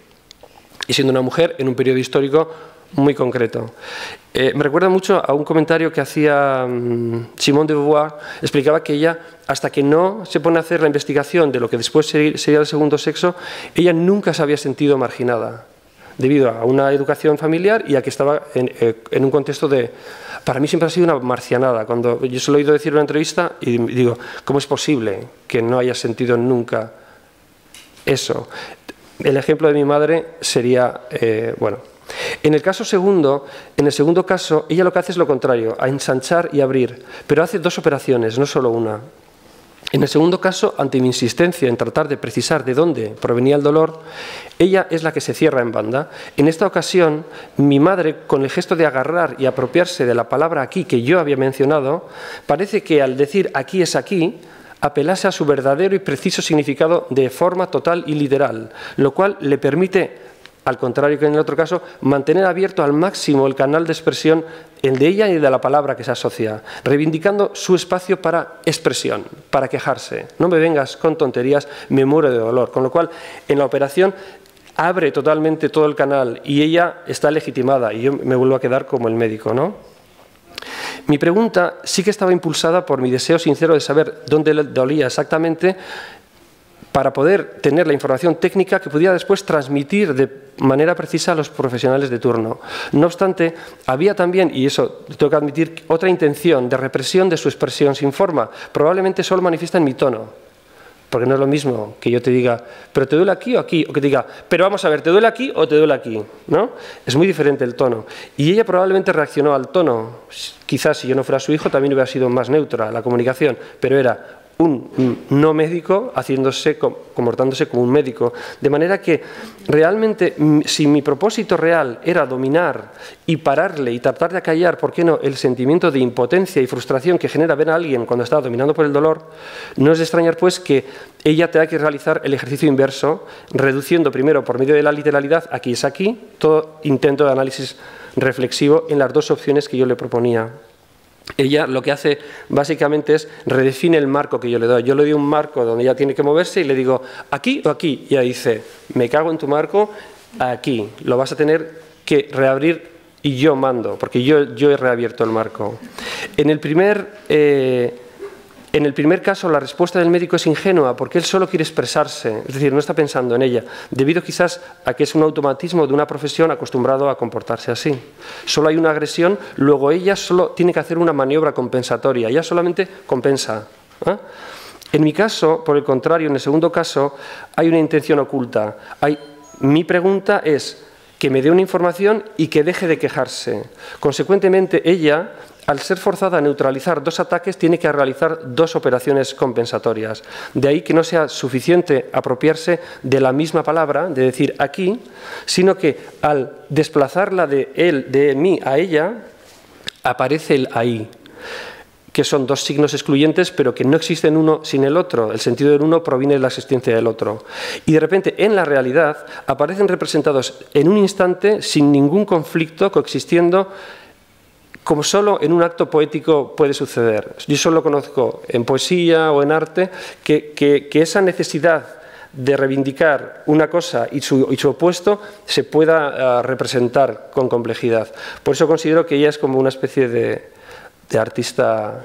y siendo una mujer en un periodo histórico muy concreto. Eh, me recuerda mucho a un comentario que hacía um, Simone de Beauvoir. Explicaba que ella, hasta que no se pone a hacer la investigación de lo que después sería el segundo sexo, ella nunca se había sentido marginada, debido a una educación familiar y a que estaba en, eh, en un contexto de... Para mí siempre ha sido una marcianada. Cuando yo se lo he oído decir en una entrevista y digo, ¿cómo es posible que no hayas sentido nunca eso. El ejemplo de mi madre sería, eh, bueno, en el caso segundo, en el segundo caso, ella lo que hace es lo contrario, a ensanchar y abrir, pero hace dos operaciones, no solo una. En el segundo caso, ante mi insistencia en tratar de precisar de dónde provenía el dolor, ella es la que se cierra en banda. En esta ocasión, mi madre, con el gesto de agarrar y apropiarse de la palabra aquí que yo había mencionado, parece que al decir aquí es aquí, apelase a su verdadero y preciso significado de forma total y literal, lo cual le permite, al contrario que en el otro caso, mantener abierto al máximo el canal de expresión, el de ella y de la palabra que se asocia, reivindicando su espacio para expresión, para quejarse. No me vengas con tonterías, me muero de dolor. Con lo cual, en la operación abre totalmente todo el canal y ella está legitimada y yo me vuelvo a quedar como el médico, ¿no? Mi pregunta sí que estaba impulsada por mi deseo sincero de saber dónde le dolía exactamente, para poder tener la información técnica que pudiera después transmitir de manera precisa a los profesionales de turno. No obstante, había también, y eso tengo que admitir, otra intención de represión de su expresión sin forma, probablemente solo manifiesta en mi tono, porque no es lo mismo que yo te diga, pero ¿te duele aquí o aquí? O que te diga, pero vamos a ver, ¿te duele aquí o te duele aquí? ¿No? Es muy diferente el tono. Y ella probablemente reaccionó al tono. Quizás si yo no fuera su hijo también hubiera sido más neutra la comunicación, pero era un no médico haciéndose, comportándose como un médico. De manera que realmente, si mi propósito real era dominar y pararle y tratar de acallar, ¿por qué no?, el sentimiento de impotencia y frustración que genera ver a alguien cuando está dominando por el dolor, no es de extrañar pues que ella tenga que realizar el ejercicio inverso, reduciendo primero por medio de la literalidad, aquí es aquí, todo intento de análisis reflexivo en las dos opciones que yo le proponía. Ella lo que hace básicamente es redefine el marco que yo le doy. Yo le doy un marco donde ella tiene que moverse y le digo, ¿aquí o aquí? Y ella dice, me cago en tu marco, aquí. Lo vas a tener que reabrir y yo mando, porque yo, yo he reabierto el marco. En el primer... Eh, En el primer caso, la respuesta del médico es ingenua porque él solo quiere expresarse, es decir, no está pensando en ella, debido quizás a que es un automatismo de una profesión acostumbrado a comportarse así. Solo hay una agresión, luego ella solo tiene que hacer una maniobra compensatoria, ella solamente compensa. ¿eh? En mi caso, por el contrario, en el segundo caso, hay una intención oculta. Hay, mi pregunta es que me dé una información y que deje de quejarse. Consecuentemente, ella, al ser forzada a neutralizar dos ataques, tiene que realizar dos operaciones compensatorias. De ahí que no sea suficiente apropiarse de la misma palabra, de decir aquí, sino que al desplazarla de él, de mí a ella, aparece el ahí, que son dos signos excluyentes, pero que no existen uno sin el otro. El sentido del uno proviene de la existencia del otro. Y de repente, en la realidad, aparecen representados en un instante, sin ningún conflicto, coexistiendo, como solo en un acto poético puede suceder. Yo solo conozco en poesía o en arte que, que, que esa necesidad de reivindicar una cosa y su, y su opuesto se pueda uh, representar con complejidad. Por eso considero que ella es como una especie de, de artista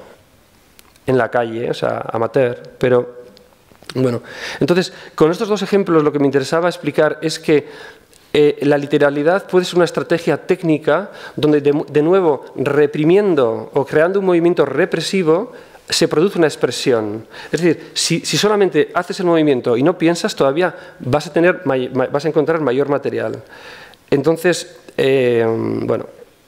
en la calle, o sea, amateur, pero bueno. Entonces, con estos dos ejemplos lo que me interesaba explicar es que Eh, la literalidad puede ser una estrategia técnica donde, de, de nuevo, reprimiendo o creando un movimiento represivo, se produce una expresión. Es decir, si, si solamente haces el movimiento y no piensas, todavía vas a, tener, vas a encontrar mayor material. Entonces, eh, bueno,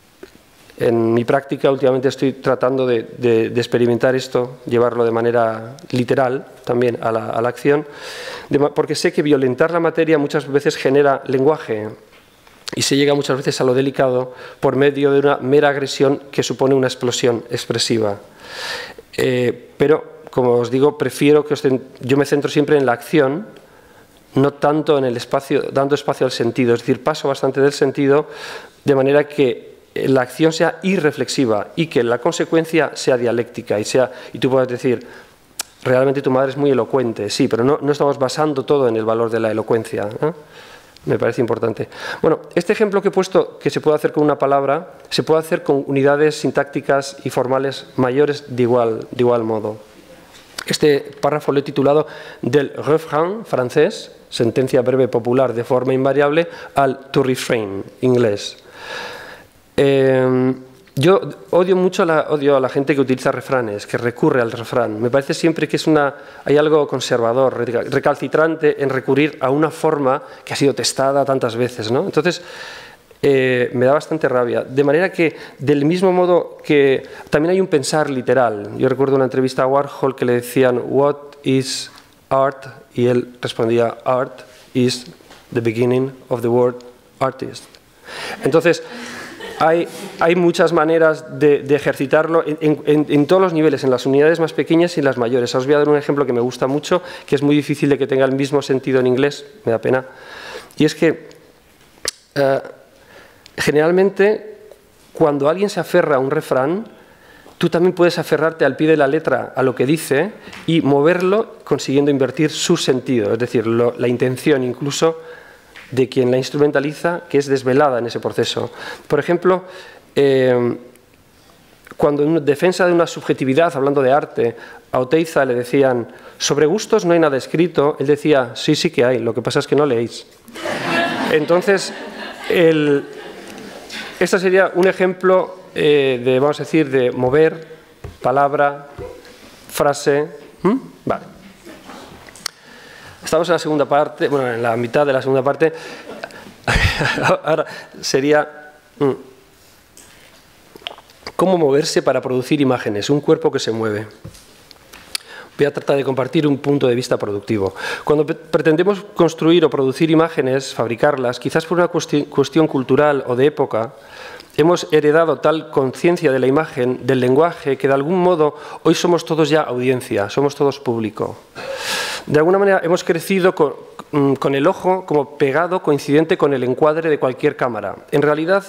en mi práctica últimamente estoy tratando de, de, de experimentar esto, llevarlo de manera literal también a la, a la acción, de, porque sé que violentar la materia muchas veces genera lenguaje y se llega muchas veces a lo delicado por medio de una mera agresión que supone una explosión expresiva. Eh, pero, como os digo, prefiero que os, yo me centro siempre en la acción, no tanto en el espacio, dando espacio al sentido, es decir, paso bastante del sentido de manera que la acción sea irreflexiva y que la consecuencia sea dialéctica y, sea, y tú puedas decir, realmente tu madre es muy elocuente, sí, pero no, no estamos basando todo en el valor de la elocuencia, ¿eh? Me parece importante. Bueno, este ejemplo que he puesto, que se puede hacer con una palabra, se puede hacer con unidades sintácticas y formales mayores de igual, de igual modo. Este párrafo lo he titulado del refrain francés, sentencia breve popular de forma invariable, al to refrain inglés. Eh, Yo odio mucho a la, odio a la gente que utiliza refranes, que recurre al refrán. Me parece siempre que es una, hay algo conservador, recalcitrante en recurrir a una forma que ha sido testada tantas veces, ¿no? Entonces, eh, me da bastante rabia. De manera que, del mismo modo que también hay un pensar literal. Yo recuerdo una entrevista a Warhol que le decían "What is art?" y él respondía "Art is the beginning of the word artist". Entonces, Hay, hay muchas maneras de, de ejercitarlo en, en, en todos los niveles, en las unidades más pequeñas y en las mayores. Os voy a dar un ejemplo que me gusta mucho, que es muy difícil de que tenga el mismo sentido en inglés, me da pena. Y es que eh, generalmente cuando alguien se aferra a un refrán, tú también puedes aferrarte al pie de la letra a lo que dice y moverlo consiguiendo invertir su sentido, es decir, lo, la intención incluso de quien la instrumentaliza, que es desvelada en ese proceso. Por ejemplo, eh, cuando en defensa de una subjetividad, hablando de arte, a Oteiza le decían "sobre gustos no hay nada escrito", él decía "sí, sí que hay, lo que pasa es que no leéis". Entonces, el, este sería un ejemplo eh, de, vamos a decir, de mover palabra, frase. ¿Mm? Vale. Estamos en la segunda parte, bueno, en la mitad de la segunda parte. Ahora sería mm, cómo moverse para producir imágenes, un cuerpo que se mueve. Voy a tratar de compartir un punto de vista productivo. Cuando pretendemos construir o producir imágenes, fabricarlas, quizás por una cuestión cultural o de época, hemos heredado tal conciencia de la imagen, del lenguaje, que de algún modo hoy somos todos ya audiencia, somos todos público. De alguna manera hemos crecido con, con el ojo como pegado, coincidente con el encuadre de cualquier cámara. En realidad,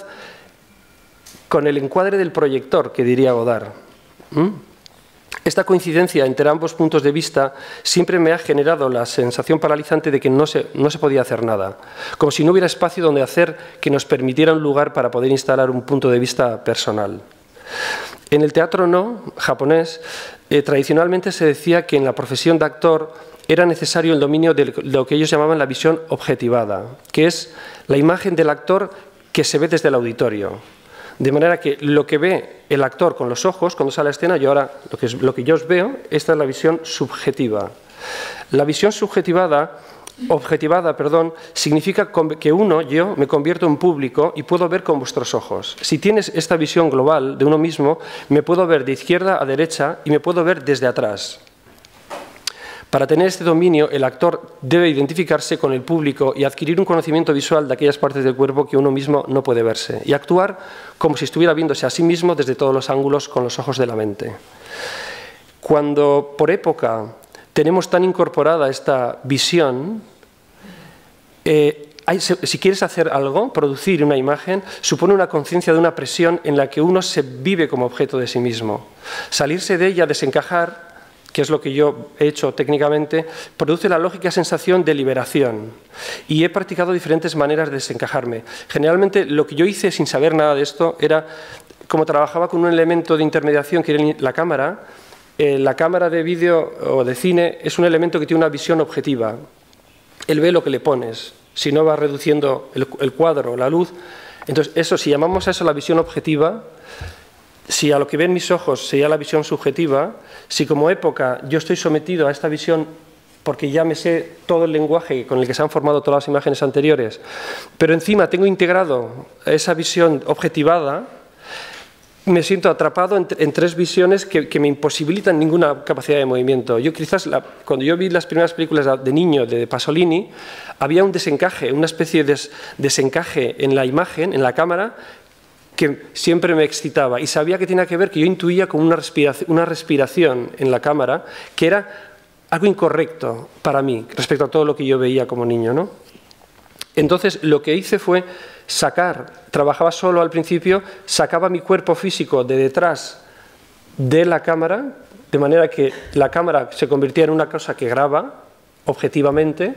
con el encuadre del proyector, que diría Godard. ¿Mm? Esta coincidencia entre ambos puntos de vista siempre me ha generado la sensación paralizante de que no se, no se podía hacer nada, como si no hubiera espacio donde hacer que nos permitiera un lugar para poder instalar un punto de vista personal. En el teatro no, japonés, eh, tradicionalmente se decía que en la profesión de actor era necesario el dominio de lo que ellos llamaban la visión objetivada, que es la imagen del actor que se ve desde el auditorio. De manera que lo que ve el actor con los ojos cuando sale a la escena, yo ahora lo que, es, lo que yo os veo, esta es la visión subjetiva. La visión subjetivada, objetivada, perdón, significa que uno, yo, me convierto en público y puedo ver con vuestros ojos. Si tienes esta visión global de uno mismo, me puedo ver de izquierda a derecha y me puedo ver desde atrás. Para tener este dominio, el actor debe identificarse con el público y adquirir un conocimiento visual de aquellas partes del cuerpo que uno mismo no puede verse, y actuar como si estuviera viéndose a sí mismo desde todos los ángulos con los ojos de la mente. Cuando, por época, tenemos tan incorporada esta visión, eh, hay, si quieres hacer algo, producir una imagen, supone una conciencia de una presión en la que uno se vive como objeto de sí mismo. Salirse de ella, desencajar, que es lo que yo he hecho técnicamente, produce la lógica sensación de liberación. Y he practicado diferentes maneras de desencajarme. Generalmente lo que yo hice sin saber nada de esto era, como trabajaba con un elemento de intermediación que era la cámara, eh, la cámara de vídeo o de cine es un elemento que tiene una visión objetiva. Él ve lo que le pones, si no va reduciendo el, el cuadro, la luz. Entonces, eso, si llamamos a eso la visión objetiva, si a lo que ven mis ojos sería la visión subjetiva, si como época yo estoy sometido a esta visión porque ya me sé todo el lenguaje con el que se han formado todas las imágenes anteriores, pero encima tengo integrado esa visión objetivada, me siento atrapado en, en tres visiones que, que me imposibilitan ninguna capacidad de movimiento. Yo quizás, la, cuando yo vi las primeras películas de niño de Pasolini, había un desencaje, una especie de des, desencaje en la imagen, en la cámara, que siempre me excitaba y sabía que tenía que ver, que yo intuía como una respiración, una respiración en la cámara, que era algo incorrecto para mí respecto a todo lo que yo veía como niño, ¿no? Entonces lo que hice fue sacar, trabajaba solo al principio, sacaba mi cuerpo físico de detrás de la cámara, de manera que la cámara se convirtiera en una cosa que graba objetivamente.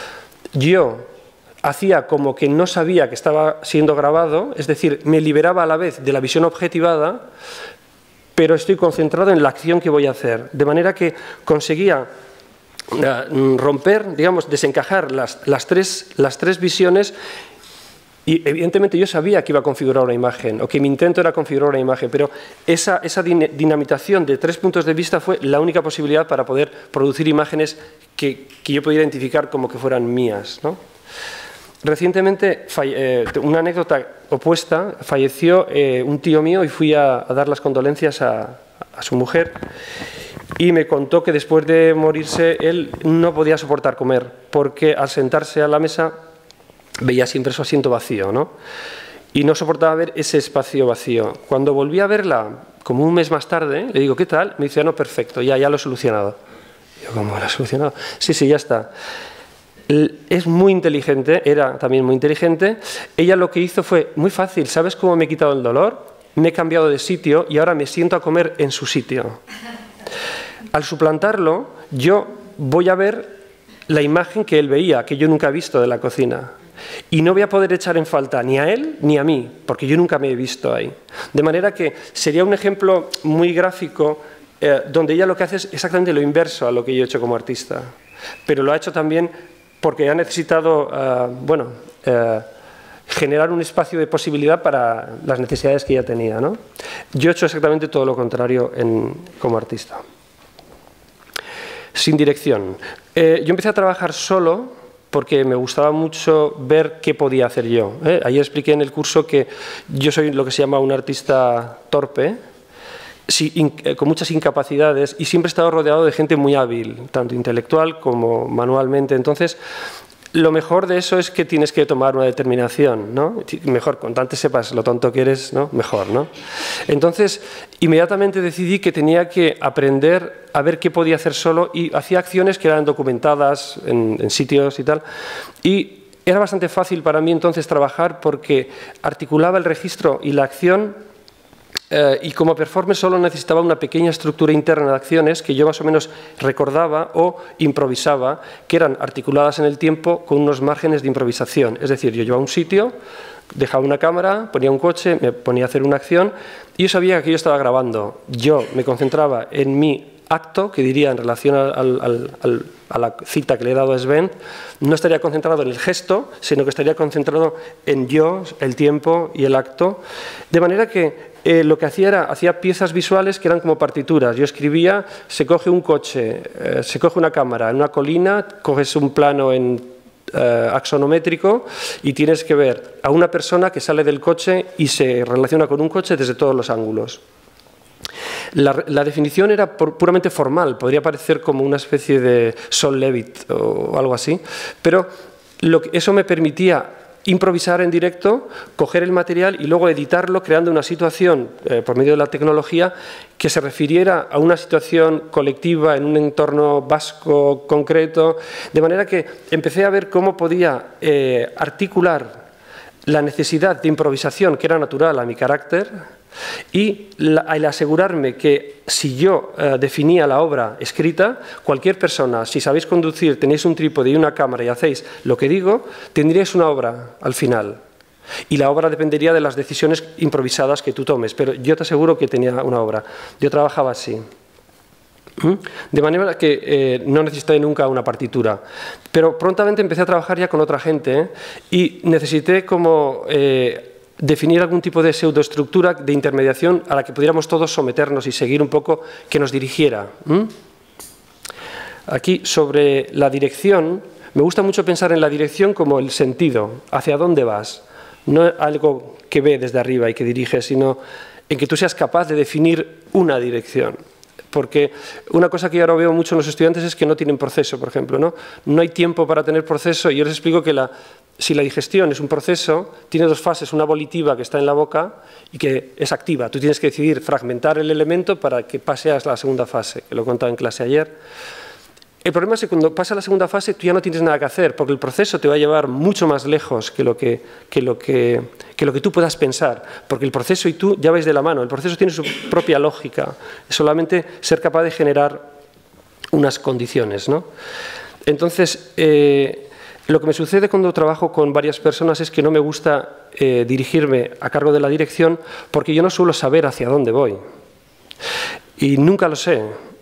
Yo hacía como que no sabía que estaba siendo grabado, es decir, me liberaba a la vez de la visión objetivada, pero estoy concentrado en la acción que voy a hacer, de manera que conseguía romper, digamos, desencajar las, las, tres, las tres visiones Y evidentemente yo sabía que iba a configurar una imagen, o que mi intento era configurar una imagen, pero esa, esa din dinamitación de tres puntos de vista fue la única posibilidad para poder producir imágenes que, que yo pudiera identificar como que fueran mías, ¿no? Recientemente, eh, una anécdota opuesta, falleció eh, un tío mío y fui a, a dar las condolencias a, a su mujer, y me contó que después de morirse él no podía soportar comer, porque al sentarse a la mesa veía siempre su asiento vacío, ¿no? Y no soportaba ver ese espacio vacío. Cuando volví a verla, como un mes más tarde, le digo, ¿qué tal? Me dice, no, perfecto, ya, ya lo he solucionado. Yo, ¿cómo lo he solucionado? Sí, sí, ya está. Es muy inteligente, era también muy inteligente. Ella lo que hizo fue muy fácil. ¿Sabes cómo me he quitado el dolor? Me he cambiado de sitio y ahora me siento a comer en su sitio. Al suplantarlo, yo voy a ver la imagen que él veía, que yo nunca he visto de la cocina. Y no voy a poder echar en falta ni a él ni a mí, porque yo nunca me he visto ahí. De manera que sería un ejemplo muy gráfico eh, donde ella lo que hace es exactamente lo inverso a lo que yo he hecho como artista. Pero lo ha hecho también porque ha necesitado, uh, bueno, uh, generar un espacio de posibilidad para las necesidades que ella tenía, ¿no? Yo he hecho exactamente todo lo contrario en, como artista. Sin dirección. Eh, yo empecé a trabajar solo porque me gustaba mucho ver qué podía hacer yo. ¿eh? Ayer expliqué en el curso que yo soy lo que se llama un artista torpe, sí, in, eh, con muchas incapacidades, y siempre he estado rodeado de gente muy hábil, tanto intelectual como manualmente. Entonces, lo mejor de eso es que tienes que tomar una determinación, ¿no? Mejor, cuanto antes sepas lo tonto que eres, ¿no? Mejor, ¿no? Entonces, inmediatamente decidí que tenía que aprender a ver qué podía hacer solo, y hacía acciones que eran documentadas en, en sitios y tal, y era bastante fácil para mí entonces trabajar porque articulaba el registro y la acción. Eh, y como performer solo necesitaba una pequeña estructura interna de acciones que yo más o menos recordaba o improvisaba, que eran articuladas en el tiempo con unos márgenes de improvisación. Es decir, yo iba a un sitio, dejaba una cámara, ponía un coche, me ponía a hacer una acción y yo sabía que yo estaba grabando. Yo me concentraba en mi acto, que diría en relación al, al, al, a la cita que le he dado a Sven, no estaría concentrado en el gesto, sino que estaría concentrado en yo, el tiempo y el acto, de manera que Eh, lo que hacía era, hacía piezas visuales que eran como partituras. Yo escribía, se coge un coche, eh, se coge una cámara en una colina, coges un plano en eh, axonométrico y tienes que ver a una persona que sale del coche y se relaciona con un coche desde todos los ángulos. La, la definición era por, puramente formal, podría parecer como una especie de Sol Levitt o algo así, pero lo que, eso me permitía improvisar en directo, coger el material y luego editarlo creando una situación eh, por medio de la tecnología que se refiriera a una situación colectiva en un entorno vasco concreto, de manera que empecé a ver cómo podía eh, articular la necesidad de improvisación que era natural a mi carácter y la, al asegurarme que si yo eh, definía la obra escrita, cualquier persona, si sabéis conducir, tenéis un trípode y una cámara y hacéis lo que digo, tendríais una obra al final. Y la obra dependería de las decisiones improvisadas que tú tomes, pero yo te aseguro que tenía una obra. Yo trabajaba así. De manera que eh, no necesité nunca una partitura. Pero prontamente empecé a trabajar ya con otra gente ¿eh? y necesité como eh, definir algún tipo de pseudoestructura de intermediación a la que pudiéramos todos someternos y seguir un poco que nos dirigiera. ¿Mm? Aquí, sobre la dirección, me gusta mucho pensar en la dirección como el sentido, hacia dónde vas. No algo que ve desde arriba y que dirige, sino en que tú seas capaz de definir una dirección. Porque una cosa que yo ahora veo mucho en los estudiantes es que no tienen proceso, por ejemplo, ¿no? No hay tiempo para tener proceso y yo les explico que la, si la digestión es un proceso, tiene dos fases, una volitiva que está en la boca y que es activa. Tú tienes que decidir fragmentar el elemento para que pase a la segunda fase, que lo contaba en clase ayer. El problema es que cuando pasa a la segunda fase tú ya no tienes nada que hacer, porque el proceso te va a llevar mucho más lejos que lo que, que, lo que, que lo que tú puedas pensar, porque el proceso y tú ya vais de la mano, el proceso tiene su propia lógica, es solamente ser capaz de generar unas condiciones, ¿no? Entonces, eh, lo que me sucede cuando trabajo con varias personas es que no me gusta eh, dirigirme a cargo de la dirección, porque yo no suelo saber hacia dónde voy, y nunca lo sé.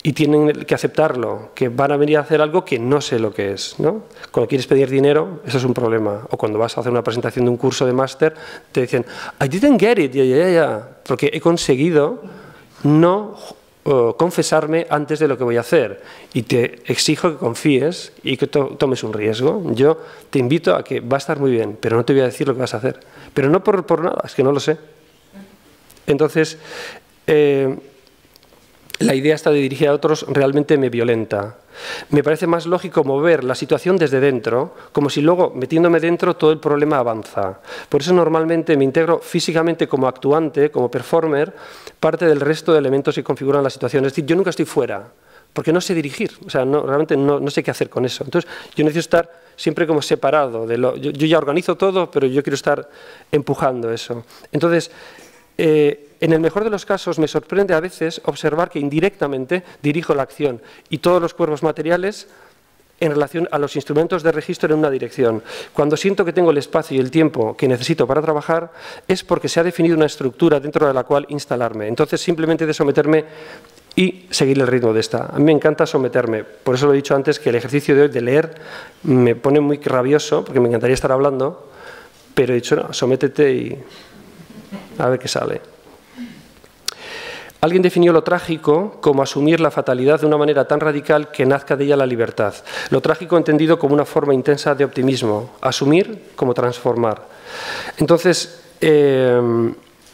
y tienen que aceptarlo, que van a venir a hacer algo que no sé lo que es, ¿no? Cuando quieres pedir dinero, eso es un problema. O cuando vas a hacer una presentación de un curso de máster, te dicen, I didn't get it, yeah, yeah, yeah, porque he conseguido no uh, confesarme antes de lo que voy a hacer. Y te exijo que confíes y que to tomes un riesgo. Yo te invito a que va a estar muy bien, pero no te voy a decir lo que vas a hacer. Pero no por, por nada, es que no lo sé. Entonces, eh, la idea esta de dirigir a otros realmente me violenta. Me parece más lógico mover la situación desde dentro, como si luego, metiéndome dentro, todo el problema avanza. Por eso normalmente me integro físicamente como actuante, como performer, parte del resto de elementos que configuran la situación. Es decir, yo nunca estoy fuera, porque no sé dirigir, o sea, no, realmente no, no sé qué hacer con eso. Entonces, yo necesito estar siempre como separado. De lo, yo, yo ya organizo todo, pero yo quiero estar empujando eso. Entonces, eh, en el mejor de los casos me sorprende a veces observar que indirectamente dirijo la acción y todos los cuerpos materiales en relación a los instrumentos de registro en una dirección. Cuando siento que tengo el espacio y el tiempo que necesito para trabajar es porque se ha definido una estructura dentro de la cual instalarme. Entonces simplemente de someterme y seguir el ritmo de esta. A mí me encanta someterme, por eso lo he dicho antes que el ejercicio de hoy de leer me pone muy rabioso porque me encantaría estar hablando, pero he dicho no, sométete y a ver qué sale. Alguien definió lo trágico como asumir la fatalidad de una manera tan radical que nazca de ella la libertad. Lo trágico entendido como una forma intensa de optimismo. Asumir como transformar. Entonces, eh,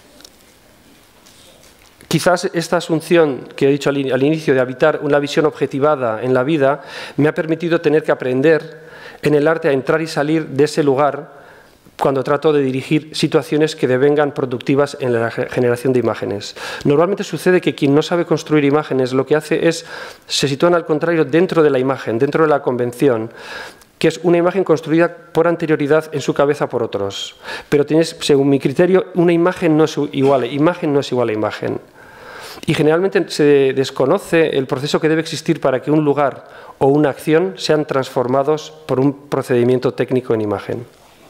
quizás esta asunción que he dicho al, al inicio de habitar una visión objetivada en la vida me ha permitido tener que aprender en el arte a entrar y salir de ese lugar cuando trato de dirigir situaciones que devengan productivas en la generación de imágenes. Normalmente sucede que quien no sabe construir imágenes lo que hace es, se sitúan al contrario dentro de la imagen, dentro de la convención, que es una imagen construida por anterioridad en su cabeza por otros. Pero tienes, según mi criterio, una imagen no es igual, imagen no es igual a imagen. Y generalmente se desconoce el proceso que debe existir para que un lugar o una acción sean transformados por un procedimiento técnico en imagen.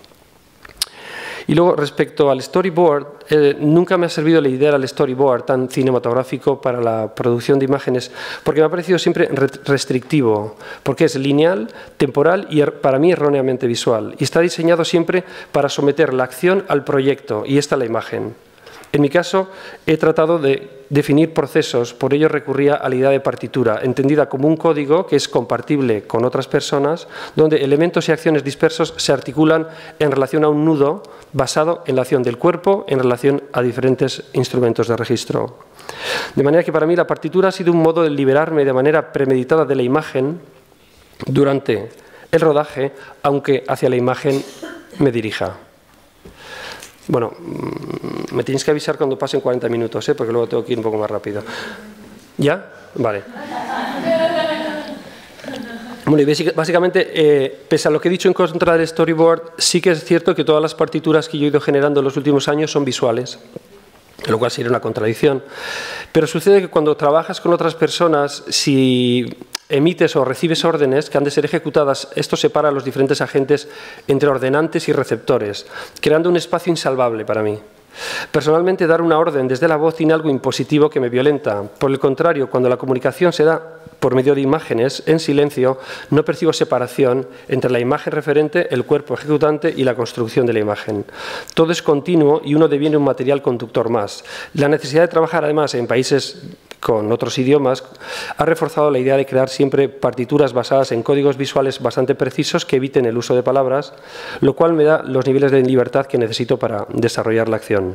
Y luego, respecto al storyboard, eh, nunca me ha servido la idea del storyboard tan cinematográfico para la producción de imágenes, porque me ha parecido siempre restrictivo, porque es lineal, temporal y para mí erróneamente visual. Y está diseñado siempre para someter la acción al proyecto, y esta la imagen. En mi caso, he tratado de definir procesos, por ello recurría a la idea de partitura, entendida como un código que es compartible con otras personas, donde elementos y acciones dispersos se articulan en relación a un nudo basado en la acción del cuerpo en relación a diferentes instrumentos de registro. De manera que para mí la partitura ha sido un modo de liberarme de manera premeditada de la imagen durante el rodaje, aunque hacia la imagen me dirija. Bueno, me tienes que avisar cuando pasen cuarenta minutos, ¿eh? Porque luego tengo que ir un poco más rápido. ¿Ya? Vale. Bueno, y básicamente, eh, pese a lo que he dicho en contra del storyboard, sí que es cierto que todas las partituras que yo he ido generando en los últimos años son visuales, lo cual sería una contradicción. Pero sucede que cuando trabajas con otras personas, si emites o recibes órdenes que han de ser ejecutadas, esto separa a los diferentes agentes entre ordenantes y receptores, creando un espacio insalvable para mí. Personalmente, dar una orden desde la voz tiene algo impositivo que me violenta. Por el contrario, cuando la comunicación se da por medio de imágenes, en silencio, no percibo separación entre la imagen referente, el cuerpo ejecutante y la construcción de la imagen. Todo es continuo y uno deviene un material conductor más. La necesidad de trabajar, además, en países con otros idiomas, ha reforzado la idea de crear siempre partituras basadas en códigos visuales bastante precisos que eviten el uso de palabras, lo cual me da los niveles de libertad que necesito para desarrollar la acción.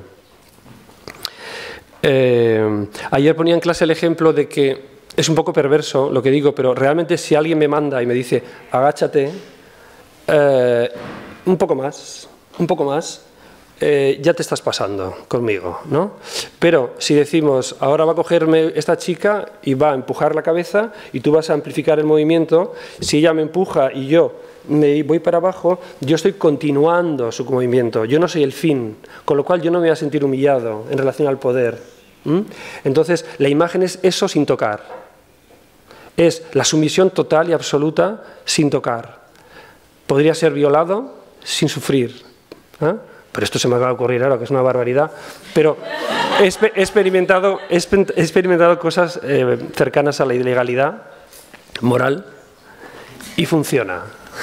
Eh, ayer ponía en clase el ejemplo de que es un poco perverso lo que digo, pero realmente si alguien me manda y me dice agáchate, eh, un poco más, un poco más, Eh, ya te estás pasando conmigo, ¿no? Pero si decimos, ahora va a cogerme esta chica y va a empujar la cabeza y tú vas a amplificar el movimiento, si ella me empuja y yo me voy para abajo, yo estoy continuando su movimiento, yo no soy el fin, con lo cual yo no me voy a sentir humillado en relación al poder. ¿Mm? Entonces, la imagen es eso sin tocar, es la sumisión total y absoluta sin tocar. Podría ser violado sin sufrir, ¿eh? pero esto se me acaba de ocurrir ahora, que es una barbaridad, pero he, he, experimentado, he experimentado cosas eh, cercanas a la ilegalidad moral y funciona.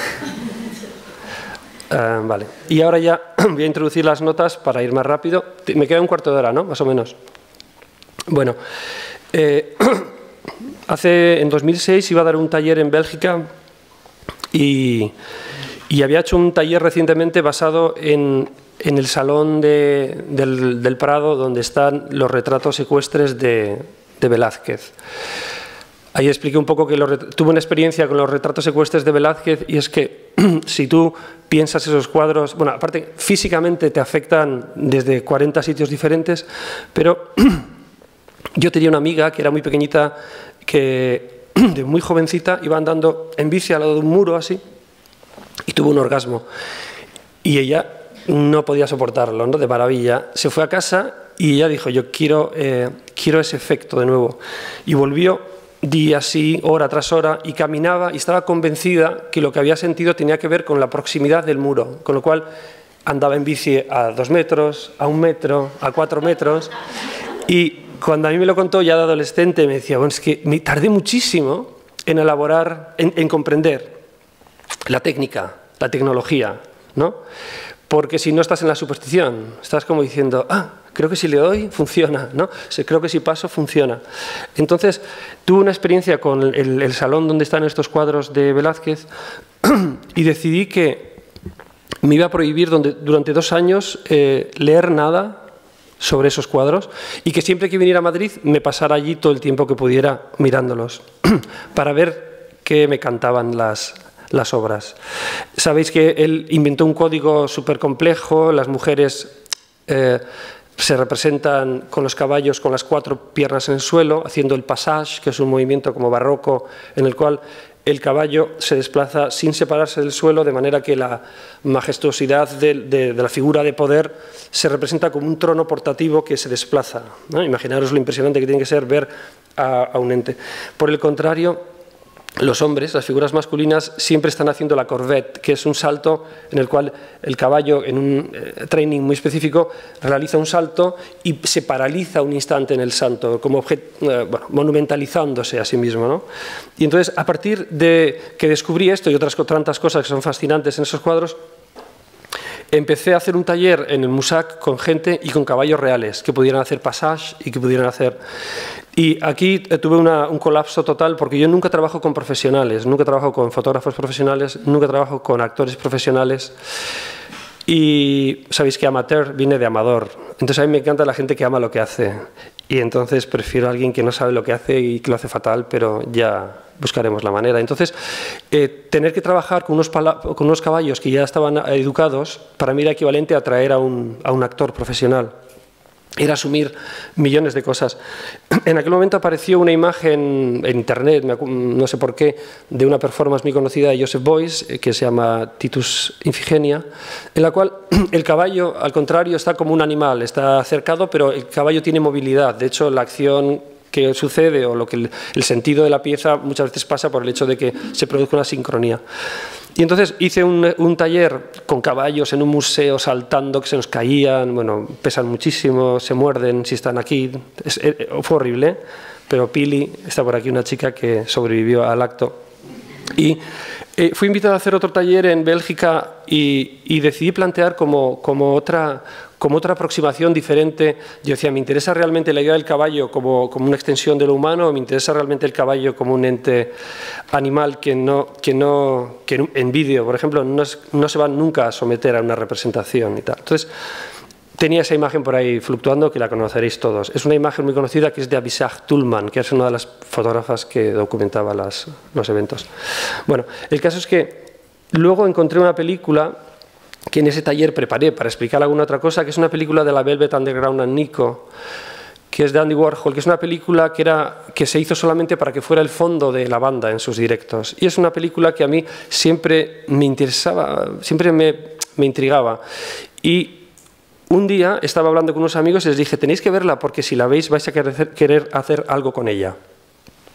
Uh, vale, y ahora ya voy a introducir las notas para ir más rápido. Me queda un cuarto de hora, ¿no? Más o menos. Bueno, eh, hace, en dos mil seis iba a dar un taller en Bélgica y, y había hecho un taller recientemente basado en, en el Salón de, del, del Prado, donde están los retratos ecuestres de, de Velázquez. Ahí expliqué un poco que los, tuve una experiencia con los retratos ecuestres de Velázquez, y es que si tú piensas esos cuadros, bueno, aparte físicamente te afectan desde cuarenta sitios diferentes, pero yo tenía una amiga que era muy pequeñita, que de muy jovencita iba andando en bici al lado de un muro así y tuvo un orgasmo. Y ella no podía soportarlo, ¿no? De maravilla. Se fue a casa y ella dijo, yo quiero, eh, quiero ese efecto de nuevo. Y volvió día así, hora tras hora, y caminaba y estaba convencida que lo que había sentido tenía que ver con la proximidad del muro, con lo cual andaba en bici a dos metros, a un metro, a cuatro metros, y cuando a mí me lo contó ya de adolescente me decía, bueno, es que me tardé muchísimo en elaborar, en, en comprender la técnica, la tecnología, ¿no? Porque si no estás en la superstición, estás como diciendo, ah, creo que si le doy, funciona, ¿no? Creo que si paso, funciona. Entonces, tuve una experiencia con el, el salón donde están estos cuadros de Velázquez y decidí que me iba a prohibir donde, durante dos años eh, leer nada sobre esos cuadros y que siempre que viniera a Madrid me pasara allí todo el tiempo que pudiera mirándolos para ver qué me cantaban las... las obras. Sabéis que él inventó un código súper complejo, las mujeres eh, se representan con los caballos con las cuatro piernas en el suelo, haciendo el passage, que es un movimiento como barroco, en el cual el caballo se desplaza sin separarse del suelo, de manera que la majestuosidad de, de, de la figura de poder se representa como un trono portativo que se desplaza, ¿no? Imaginaros lo impresionante que tiene que ser ver a, a un ente. Por el contrario, los hombres, las figuras masculinas, siempre están haciendo la corvette, que es un salto en el cual el caballo, en un eh, training muy específico, realiza un salto y se paraliza un instante en el salto, como objeto, eh, bueno, monumentalizándose a sí mismo, ¿no? Y entonces, a partir de que descubrí esto y otras tantas cosas que son fascinantes en esos cuadros, empecé a hacer un taller en el Musac con gente y con caballos reales, que pudieran hacer passage y que pudieran hacer... Y aquí tuve una, un colapso total porque yo nunca trabajo con profesionales, nunca trabajo con fotógrafos profesionales, nunca trabajo con actores profesionales. Y sabéis que amateur viene de amador. Entonces a mí me encanta la gente que ama lo que hace. Y entonces prefiero a alguien que no sabe lo que hace y que lo hace fatal, pero ya buscaremos la manera. Entonces, eh, tener que trabajar con unos, con unos caballos que ya estaban educados, para mí era equivalente a traer a un, a un actor profesional. Era asumir millones de cosas. En aquel momento apareció una imagen en internet, no sé por qué, de una performance muy conocida de Joseph Beuys, que se llama Titus Ifigenia, en la cual el caballo, al contrario, está como un animal, está cercado, pero el caballo tiene movilidad. De hecho, la acción que sucede o lo que el, el sentido de la pieza muchas veces pasa por el hecho de que se produzca una sincronía. Y entonces hice un, un taller con caballos en un museo saltando, que se nos caían, bueno, pesan muchísimo, se muerden si están aquí, es, es, fue horrible, pero Pili, está por aquí una chica que sobrevivió al acto. Y eh, fui invitado a hacer otro taller en Bélgica y, y decidí plantear como, como, otra, como otra aproximación diferente. Yo decía, ¿me interesa realmente la idea del caballo como, como una extensión de lo humano o me interesa realmente el caballo como un ente animal que, no, que, no, que en vídeo, por ejemplo, no, es, no se va nunca a someter a una representación y tal? Entonces, tenía esa imagen por ahí fluctuando que la conoceréis todos. Es una imagen muy conocida que es de Avisag Tullman, que es una de las fotógrafas que documentaba las, los eventos. Bueno, el caso es que luego encontré una película que en ese taller preparé para explicar alguna otra cosa, que es una película de la Velvet Underground and Nico, que es de Andy Warhol, que es una película que, era, que se hizo solamente para que fuera el fondo de la banda en sus directos. Y es una película que a mí siempre me interesaba, siempre me, me intrigaba. Y un día estaba hablando con unos amigos y les dije, tenéis que verla porque si la veis vais a querer, querer hacer algo con ella.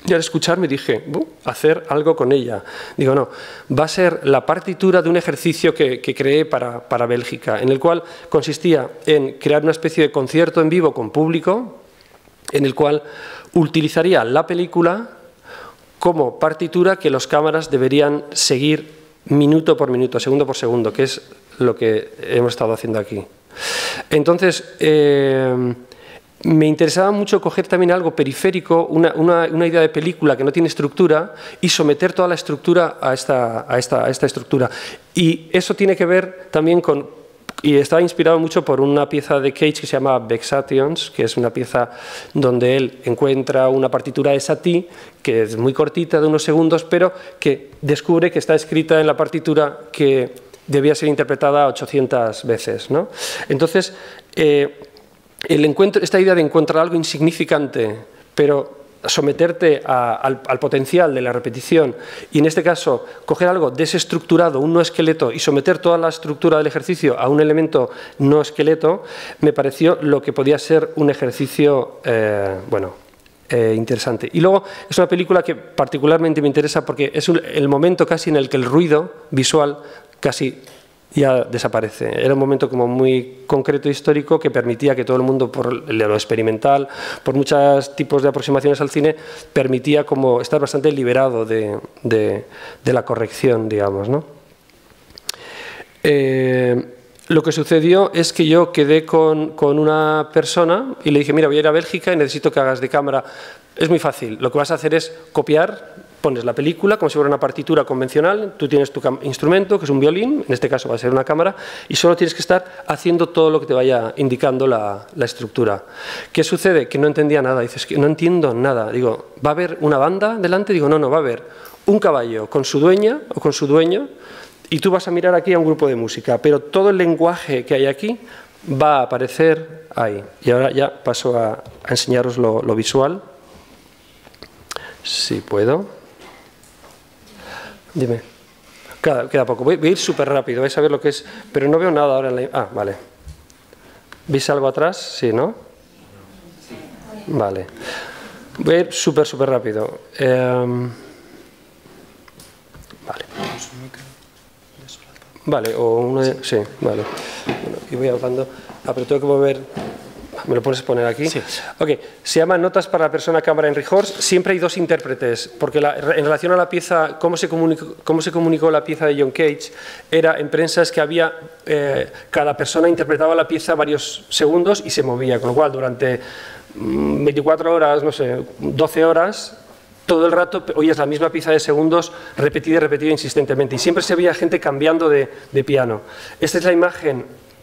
Y al escucharme dije, hacer algo con ella. Digo, no, va a ser la partitura de un ejercicio que, que creé para, para Bélgica, en el cual consistía en crear una especie de concierto en vivo con público, en el cual utilizaría la película como partitura que los cámaras deberían seguir minuto por minuto, segundo por segundo, que es lo que hemos estado haciendo aquí. Entonces, eh, me interesaba mucho coger también algo periférico, una, una, una idea de película que no tiene estructura y someter toda la estructura a esta, a, esta, a esta estructura. Y eso tiene que ver también con, y estaba inspirado mucho por una pieza de Cage que se llama Vexations, que es una pieza donde él encuentra una partitura de Satie, que es muy cortita, de unos segundos, pero que descubre que está escrita en la partitura que debía ser interpretada ochocientas veces, ¿no? Entonces, eh, El encuentro, esta idea de encontrar algo insignificante, pero someterte a, al, al potencial de la repetición, y en este caso coger algo desestructurado, un no esqueleto, y someter toda la estructura del ejercicio a un elemento no esqueleto, me pareció lo que podía ser un ejercicio, eh, bueno, eh, interesante. Y luego es una película que particularmente me interesa porque es un, el momento casi en el que el ruido visual casi ya desaparece. Era un momento como muy concreto e histórico que permitía que todo el mundo, por lo experimental, por muchos tipos de aproximaciones al cine, permitía como estar bastante liberado de, de, de la corrección, digamos, ¿no? Eh, lo que sucedió es que yo quedé con, con una persona y le dije, mira, voy a ir a Bélgica y necesito que hagas de cámara. Es muy fácil, lo que vas a hacer es copiar, pones la película como si fuera una partitura convencional, tú tienes tu instrumento, que es un violín, en este caso va a ser una cámara, y solo tienes que estar haciendo todo lo que te vaya indicando la, la estructura. ¿Qué sucede? Que no entendía nada. Dices, que no entiendo nada. Digo, ¿va a haber una banda delante? Digo, no, no, va a haber un caballo con su dueña o con su dueño, y tú vas a mirar aquí a un grupo de música, pero todo el lenguaje que hay aquí va a aparecer ahí. Y ahora ya paso a, a enseñaros lo, lo visual. Si puedo. Dime. Queda, queda poco. Voy, voy a ir súper rápido, vais a ver lo que es, pero no veo nada ahora en la... Ah, vale. ¿Veis algo atrás? Sí, ¿no? Vale. Voy a ir súper, súper rápido. Eh, vale. Vale, o uno de... Sí, vale. Bueno, y voy hablando... Ah, pero tengo que mover... ¿Me lo puedes poner aquí? Sí. Ok, se llama Notas para la persona cámara en Rihorst. Siempre hay dos intérpretes, porque la, en relación a la pieza, cómo se, comunicó, cómo se comunicó la pieza de John Cage, era en prensa es que había, eh, cada persona interpretaba la pieza varios segundos y se movía, con lo cual durante mmm, veinticuatro horas, no sé, doce horas, todo el rato oías la misma pieza de segundos repetida y repetida insistentemente, y siempre se veía gente cambiando de, de piano. Esta es la imagen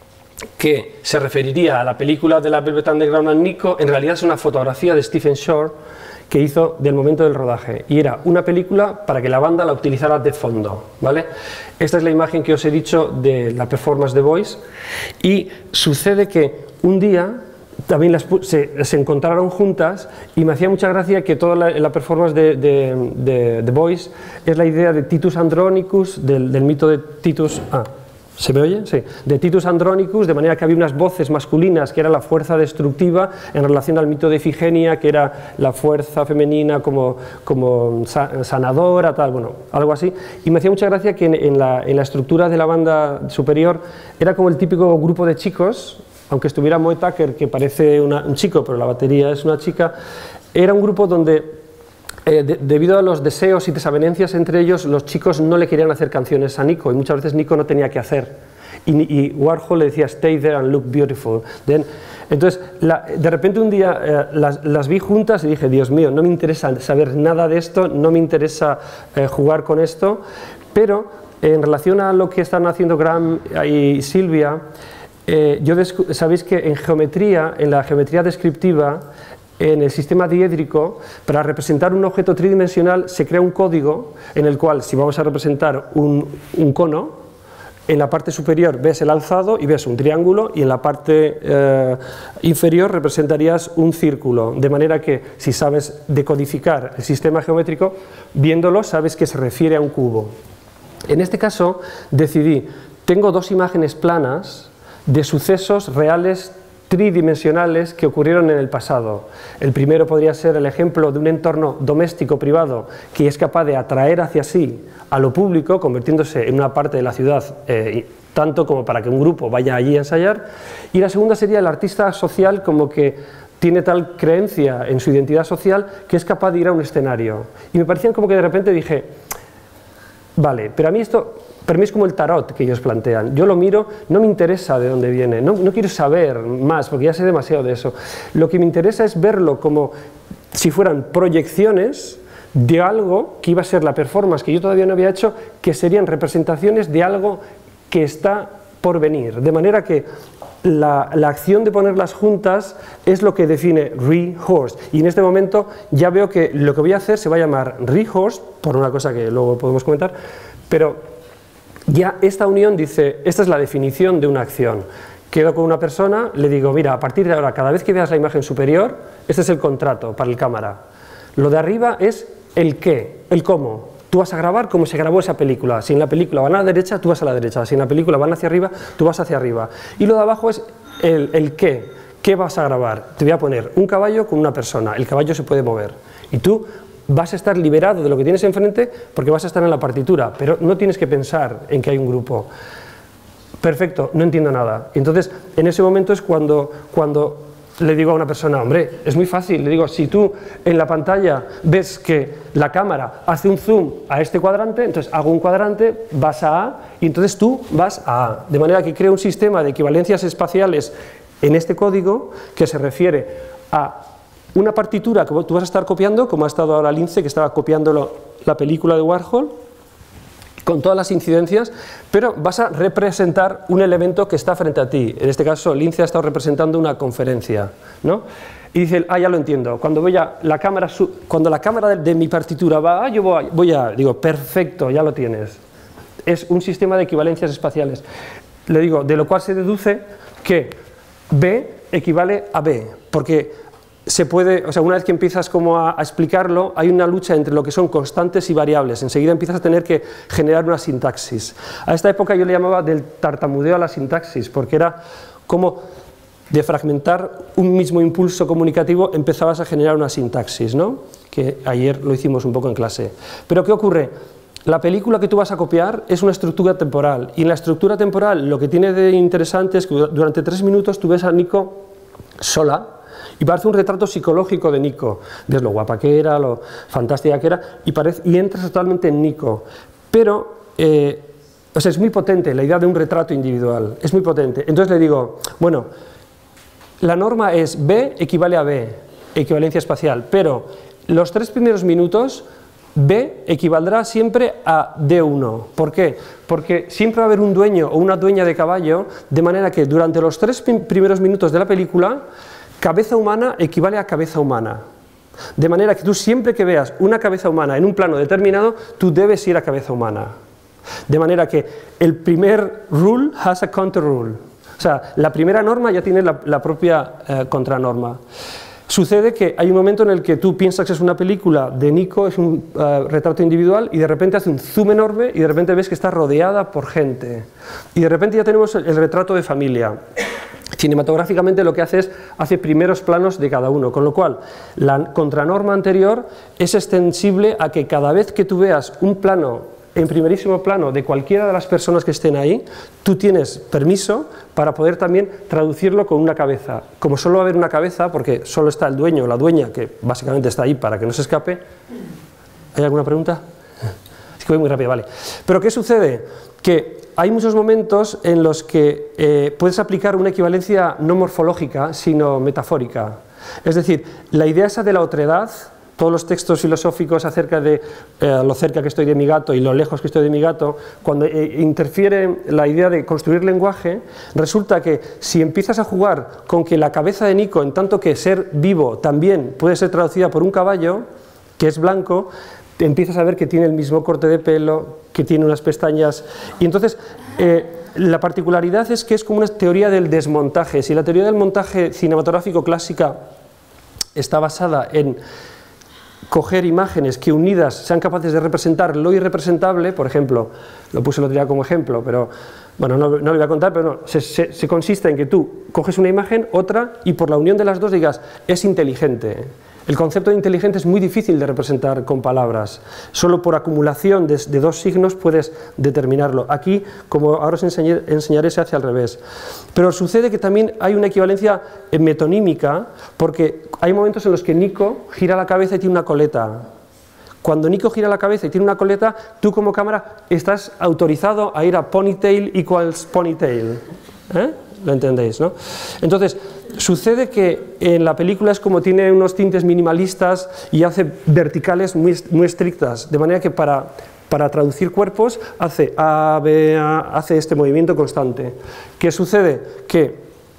que se referiría a la película de la Velvet Underground and Nico. En realidad es una fotografía de Stephen Shore que hizo del momento del rodaje, y era una película para que la banda la utilizara de fondo, ¿vale? Esta es la imagen que os he dicho de la performance de Voice, y sucede que un día también las, se, se encontraron juntas, y me hacía mucha gracia que toda la, la performance de, de, de, de Voice es la idea de Titus Andronicus, del, del mito de Titus... Ah, ¿se me oye? Sí. De Titus Andronicus, de manera que había unas voces masculinas que era la fuerza destructiva en relación al mito de Ifigenia, que era la fuerza femenina como, como sanadora, tal, bueno, algo así. Y me hacía mucha gracia que en, en, la, en la estructura de la banda superior era como el típico grupo de chicos, aunque estuviera Moe Tucker, que parece una, un chico, pero la batería es una chica, era un grupo donde... Eh, de, debido a los deseos y desavenencias entre ellos, los chicos no le querían hacer canciones a Nico, y muchas veces Nico no tenía que hacer, y, y Warhol le decía stay there and look beautiful. Then, entonces la, de repente un día eh, las, las vi juntas y dije, Dios mío, no me interesa saber nada de esto, no me interesa eh, jugar con esto, pero en relación a lo que están haciendo Graham y Silvia, eh, yo sabéis que en geometría, en la geometría descriptiva, en el sistema diédrico, para representar un objeto tridimensional se crea un código en el cual, si vamos a representar un, un cono, en la parte superior ves el alzado y ves un triángulo, y en la parte eh, inferior representarías un círculo, de manera que si sabes decodificar el sistema geométrico, viéndolo sabes que se refiere a un cubo. En este caso decidí, tengo dos imágenes planas de sucesos reales tridimensionales que ocurrieron en el pasado. El primero podría ser el ejemplo de un entorno doméstico privado que es capaz de atraer hacia sí a lo público, convirtiéndose en una parte de la ciudad eh, tanto como para que un grupo vaya allí a ensayar. Y la segunda sería el artista social, como que tiene tal creencia en su identidad social que es capaz de ir a un escenario. Y me parecían como que de repente dije, vale, pero a mí esto, para mí es como el tarot que ellos plantean. Yo lo miro, no me interesa de dónde viene, no, no quiero saber más porque ya sé demasiado de eso. Lo que me interesa es verlo como si fueran proyecciones de algo que iba a ser la performance que yo todavía no había hecho, que serían representaciones de algo que está por venir. De manera que la, la acción de ponerlas juntas es lo que define Rehearse. Y en este momento ya veo que lo que voy a hacer se va a llamar Rehearse, por una cosa que luego podemos comentar, pero ya esta unión dice, esta es la definición de una acción. Quedo con una persona, le digo, mira, a partir de ahora, cada vez que veas la imagen superior, este es el contrato para el cámara. Lo de arriba es el qué, el cómo. Tú vas a grabar como se grabó esa película. Si en la película van a la derecha, tú vas a la derecha. Si en la película van hacia arriba, tú vas hacia arriba. Y lo de abajo es el, el qué. ¿Qué vas a grabar? Te voy a poner un caballo con una persona. El caballo se puede mover. Y tú vas a estar liberado de lo que tienes enfrente porque vas a estar en la partitura. Pero no tienes que pensar en que hay un grupo. Perfecto, no entiendo nada. Entonces, en ese momento es cuando... cuando le digo a una persona, hombre, es muy fácil, le digo, si tú en la pantalla ves que la cámara hace un zoom a este cuadrante, entonces hago un cuadrante, vas a A, y entonces tú vas a A. De manera que creo un sistema de equivalencias espaciales en este código que se refiere a una partitura que tú vas a estar copiando, como ha estado ahora Lince, que estaba copiando lo, la película de Warhol, con todas las incidencias, pero vas a representar un elemento que está frente a ti. En este caso, Lince ha estado representando una conferencia, ¿no? Y dice, ah, ya lo entiendo, cuando, voy a, la, cámara, cuando la cámara de, de mi partitura va, yo voy a, voy a, digo, perfecto, ya lo tienes. Es un sistema de equivalencias espaciales. Le digo, de lo cual se deduce que B equivale a B, porque se puede, o sea, una vez que empiezas como a, a explicarlo, hay una lucha entre lo que son constantes y variables. Enseguida empiezas a tener que generar una sintaxis. A esta época yo le llamaba del tartamudeo a la sintaxis, porque era como de fragmentar un mismo impulso comunicativo empezabas a generar una sintaxis, ¿no? Que ayer lo hicimos un poco en clase. Pero ¿qué ocurre? La película que tú vas a copiar es una estructura temporal, y en la estructura temporal lo que tiene de interesante es que durante tres minutos tú ves a Nico sola, y parece un retrato psicológico de Nico. Ves lo guapa que era, lo fantástica que era, y, parece, y entras totalmente en Nico. Pero, eh, o sea, es muy potente la idea de un retrato individual, es muy potente. Entonces le digo, bueno, la norma es B equivale a B, equivalencia espacial, pero los tres primeros minutos B equivaldrá siempre a D uno. ¿Por qué? Porque siempre va a haber un dueño o una dueña de caballo, de manera que durante los tres primeros minutos de la película, cabeza humana equivale a cabeza humana. De manera que tú siempre que veas una cabeza humana en un plano determinado, tú debes ir a cabeza humana. De manera que el primer rule has a counter rule. O sea, la primera norma ya tiene la, la propia eh, contranorma. Sucede que hay un momento en el que tú piensas que es una película de Nico, es un uh, retrato individual, y de repente hace un zoom enorme y de repente ves que está rodeada por gente. Y de repente ya tenemos el, el retrato de familia. Cinematográficamente lo que hace es, hace primeros planos de cada uno, con lo cual la contranorma anterior es extensible a que cada vez que tú veas un plano en primerísimo plano de cualquiera de las personas que estén ahí, tú tienes permiso para poder también traducirlo con una cabeza. Como solo va a haber una cabeza, porque solo está el dueño o la dueña, que básicamente está ahí para que no se escape. ¿Hay alguna pregunta? Es que voy muy rápido, vale. Pero ¿qué sucede? Que hay muchos momentos en los que eh, puedes aplicar una equivalencia no morfológica, sino metafórica. Es decir, la idea esa de la otredad, todos los textos filosóficos acerca de eh, lo cerca que estoy de mi gato y lo lejos que estoy de mi gato, cuando eh, interfiere la idea de construir lenguaje, resulta que si empiezas a jugar con que la cabeza de Nico, en tanto que ser vivo también puede ser traducida por un caballo, que es blanco, empiezas a ver que tiene el mismo corte de pelo, que tiene unas pestañas, y entonces eh, la particularidad es que es como una teoría del desmontaje. Si la teoría del montaje cinematográfico clásica está basada en coger imágenes que unidas sean capaces de representar lo irrepresentable, por ejemplo, lo puse el otro día como ejemplo, pero bueno, no, no lo voy a contar, pero no, se, se, se consiste en que tú coges una imagen, otra, y por la unión de las dos digas, es inteligente. El concepto de inteligente es muy difícil de representar con palabras, solo por acumulación de, de dos signos puedes determinarlo. Aquí, como ahora os enseñé, enseñaré, se hace al revés. Pero sucede que también hay una equivalencia metonímica, porque hay momentos en los que Nico gira la cabeza y tiene una coleta. Cuando Nico gira la cabeza y tiene una coleta, tú como cámara estás autorizado a ir a ponytail equals ponytail. ¿Eh? ¿Lo entendéis, no? Entonces, sucede que en la película es como tiene unos tintes minimalistas y hace verticales muy, muy estrictas, de manera que para, para traducir cuerpos hace A, B, A, hace este movimiento constante. ¿Qué sucede? Que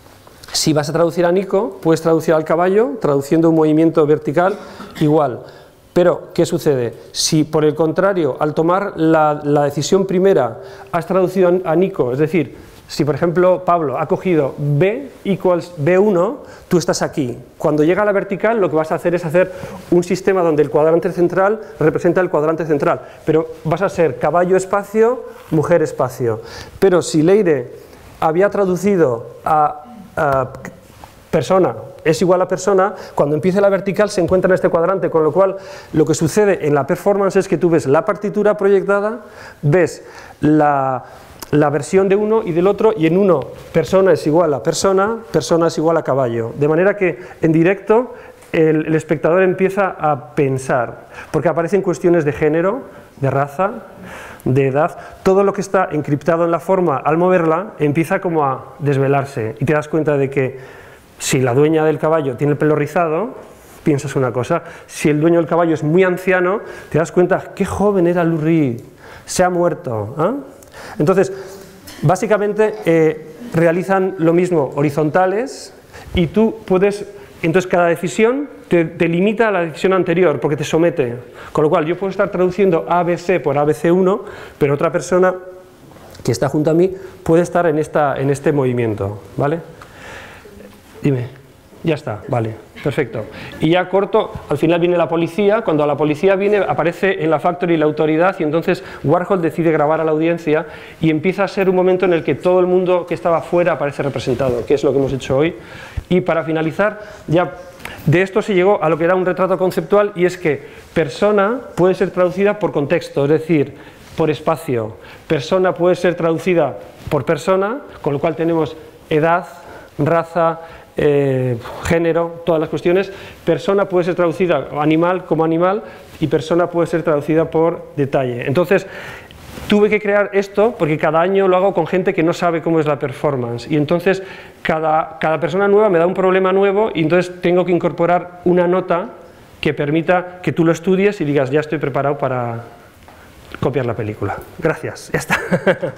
si vas a traducir a Nico, puedes traducir al caballo, traduciendo un movimiento vertical igual. Pero, ¿qué sucede? Si por el contrario, al tomar la, la decisión primera, has traducido a Nico, es decir, si por ejemplo Pablo ha cogido B equals B uno, tú estás aquí. Cuando llega a la vertical lo que vas a hacer es hacer un sistema donde el cuadrante central representa el cuadrante central, pero vas a ser caballo espacio, mujer espacio. Pero si Leire había traducido a, a persona es igual a persona, cuando empiece la vertical se encuentra en este cuadrante, con lo cual lo que sucede en la performance es que tú ves la partitura proyectada, ves la... la versión de uno y del otro, y en uno persona es igual a persona, persona es igual a caballo, de manera que en directo el, el espectador empieza a pensar, porque aparecen cuestiones de género, de raza, de edad, todo lo que está encriptado en la forma al moverla empieza como a desvelarse y te das cuenta de que si la dueña del caballo tiene el pelo rizado, piensas una cosa, si el dueño del caballo es muy anciano, te das cuenta, qué joven era Lou Reed, se ha muerto, ¿eh? Entonces, básicamente eh, realizan lo mismo horizontales y tú puedes, entonces cada decisión te, te limita a la decisión anterior porque te somete, con lo cual yo puedo estar traduciendo A B C por A B C uno, pero otra persona que está junto a mí puede estar en, esta, en este movimiento, ¿vale? Dime, ya está, vale. Perfecto. Y ya corto, al final viene la policía, cuando la policía viene aparece en la Factory la autoridad y entonces Warhol decide grabar a la audiencia y empieza a ser un momento en el que todo el mundo que estaba fuera aparece representado, que es lo que hemos hecho hoy. Y para finalizar, ya de esto se llegó a lo que era un retrato conceptual y es que persona puede ser traducida por contexto, es decir, por espacio. Persona puede ser traducida por persona, con lo cual tenemos edad, raza, Eh, género, todas las cuestiones. Persona puede ser traducida animal como animal y persona puede ser traducida por detalle. Entonces tuve que crear esto porque cada año lo hago con gente que no sabe cómo es la performance y entonces cada, cada persona nueva me da un problema nuevo y entonces tengo que incorporar una nota que permita que tú lo estudies y digas ya estoy preparado para copiar la película. Gracias, ya está.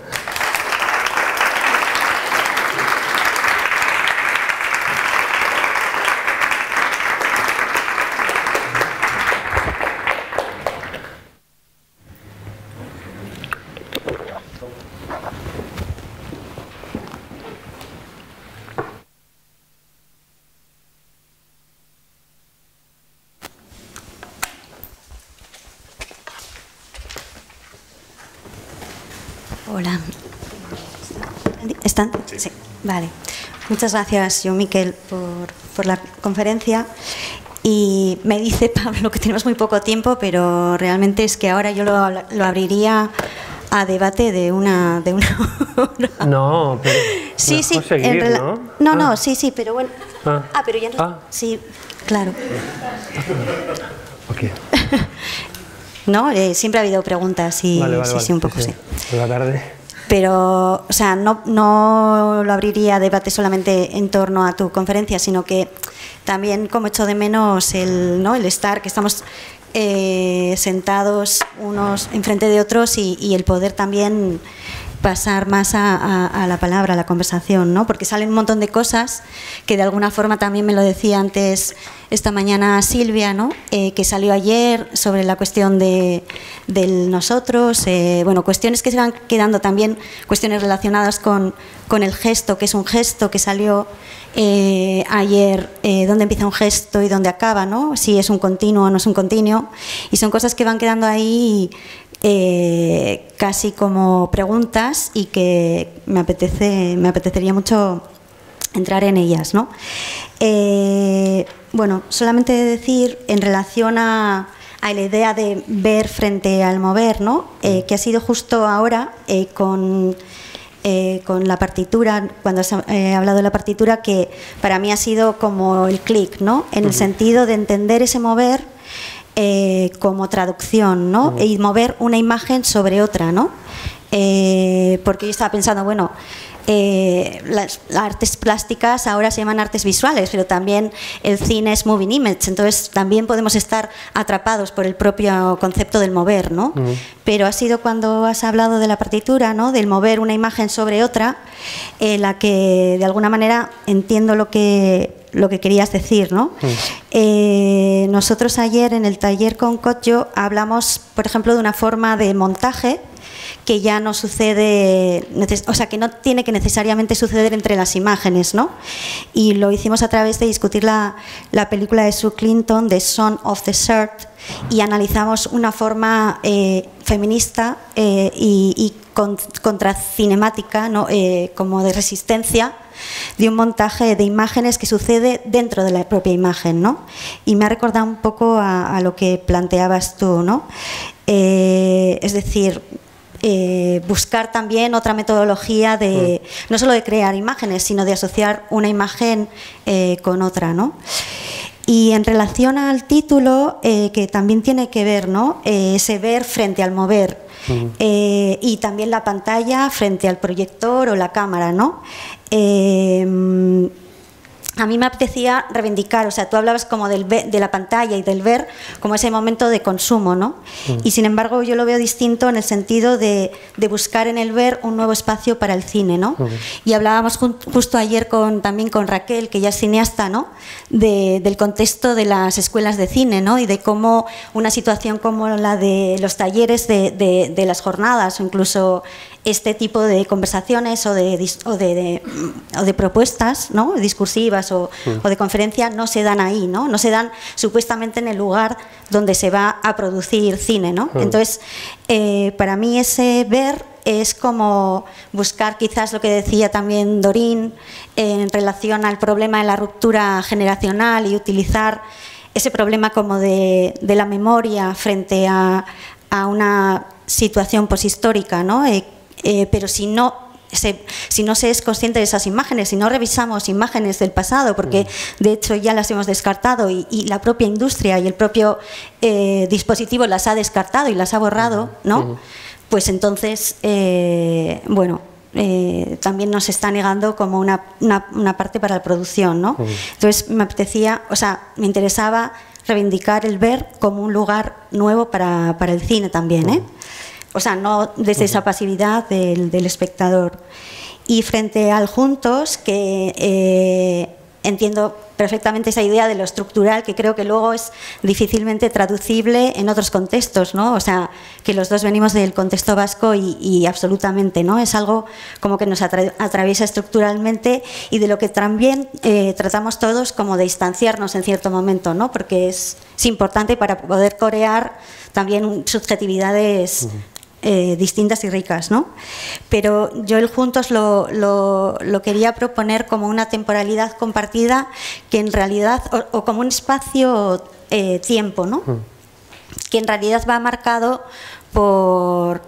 Hola. ¿Están? Sí. Sí. Vale. Muchas gracias, yo, Miquel, por, por la conferencia. Y me dice Pablo que tenemos muy poco tiempo, pero realmente es que ahora yo lo, lo abriría a debate de una, de una hora. No, pero sí, sí, seguir, en ¿no? No, ah. no, sí, sí, pero bueno. Ah, ah pero ya no. Ah. Sí, claro. Ok. No, eh, siempre ha habido preguntas y vale, vale, sí, vale. sí, un poco sí. sí. Por la tarde. Pero, o sea, no, no lo abriría a debate solamente en torno a tu conferencia, sino que también como echo de menos el, ¿no? el estar, que estamos eh, sentados unos enfrente de otros y, y el poder también pasar más a, a, a la palabra, a la conversación, ¿no? Porque salen un montón de cosas que de alguna forma también me lo decía antes esta mañana Silvia, ¿no? Eh, que salió ayer sobre la cuestión de del nosotros, eh, bueno, cuestiones que se van quedando también, cuestiones relacionadas con, con el gesto, que es un gesto que salió eh, ayer eh, dónde empieza un gesto y dónde acaba, ¿no? Si es un continuo o no es un continuo. Y son cosas que van quedando ahí eh, casi como preguntas y que me apetece, me apetecería mucho entrar en ellas, ¿no? Eh, bueno, solamente decir en relación a, a la idea de ver frente al mover, ¿no? Eh, que ha sido justo ahora eh, con, eh, con la partitura, cuando has eh, hablado de la partitura, que para mí ha sido como el clic, ¿no? En el sentido de entender ese mover eh, como traducción, ¿no? Uh-huh. Y mover una imagen sobre otra, ¿no? Eh, porque yo estaba pensando, bueno, Eh, las, las artes plásticas ahora se llaman artes visuales, pero también el cine es moving image, entonces también podemos estar atrapados por el propio concepto del mover, ¿no? Uh-huh. Pero ha sido cuando has hablado de la partitura, ¿no? Del mover una imagen sobre otra, eh, la que de alguna manera entiendo lo que lo que querías decir, ¿no? Uh-huh. Eh, nosotros ayer en el taller con Kotjo hablamos, por ejemplo, de una forma de montaje que ya no sucede, o sea, que no tiene que necesariamente suceder entre las imágenes, ¿no? Y lo hicimos a través de discutir la, la película de Sue Clinton, The Son of the Shirt, y analizamos una forma eh, feminista eh, y, y con, contracinemática, ¿no? eh, como de resistencia, de un montaje de imágenes que sucede dentro de la propia imagen, ¿no? Y me ha recordado un poco a, a lo que planteabas tú, ¿no? Eh, es decir, Eh, buscar también otra metodología de no solo de crear imágenes, sino de asociar una imagen eh, con otra, ¿no? Y en relación al título, eh, que también tiene que ver, ¿no? Eh, ese ver frente al mover, uh-huh. eh, y también la pantalla frente al proyector o la cámara, ¿no? Eh, a mí me apetecía reivindicar, o sea, tú hablabas como del ver, de la pantalla y del ver como ese momento de consumo, ¿no? Mm. Y sin embargo yo lo veo distinto en el sentido de, de buscar en el ver un nuevo espacio para el cine, ¿no? Mm. Y hablábamos jun, justo ayer con, también con Raquel, que ya es cineasta, ¿no? De, del contexto de las escuelas de cine, ¿no? Y de cómo una situación como la de los talleres de, de, de las jornadas o incluso este tipo de conversaciones o de, o de, de, o de propuestas, ¿no? Discursivas o, sí. o de conferencia no se dan ahí, ¿no? No se dan supuestamente en el lugar donde se va a producir cine, ¿no? Sí. Entonces, eh, para mí ese ver es como buscar quizás lo que decía también Dorín en relación al problema de la ruptura generacional y utilizar ese problema como de, de la memoria frente a, a una situación poshistórica, ¿no? Eh, Eh, pero si no, se, si no se es consciente de esas imágenes, si no revisamos imágenes del pasado, porque de hecho ya las hemos descartado y, y la propia industria y el propio eh, dispositivo las ha descartado y las ha borrado, ¿no? Pues entonces, eh, bueno, eh, también nos está negando como una, una, una parte para la producción, ¿no? Entonces me apetecía, o sea, me interesaba reivindicar el ver como un lugar nuevo para, para el cine también, ¿eh? O sea, no desde esa pasividad del, del espectador. Y frente al juntos, que eh, entiendo perfectamente esa idea de lo estructural, que creo que luego es difícilmente traducible en otros contextos, ¿no? O sea, que los dos venimos del contexto vasco y, y absolutamente, ¿no? Es algo como que nos atra atraviesa estructuralmente y de lo que también eh, tratamos todos como de distanciarnos en cierto momento, ¿no? Porque es, es importante para poder corear también subjetividades uh-huh. Eh, distintas y ricas, ¿no? Pero yo el Juntos lo, lo, lo quería proponer como una temporalidad compartida que en realidad, o, o como un espacio-tiempo, eh, ¿no? Mm. Que en realidad va marcado por,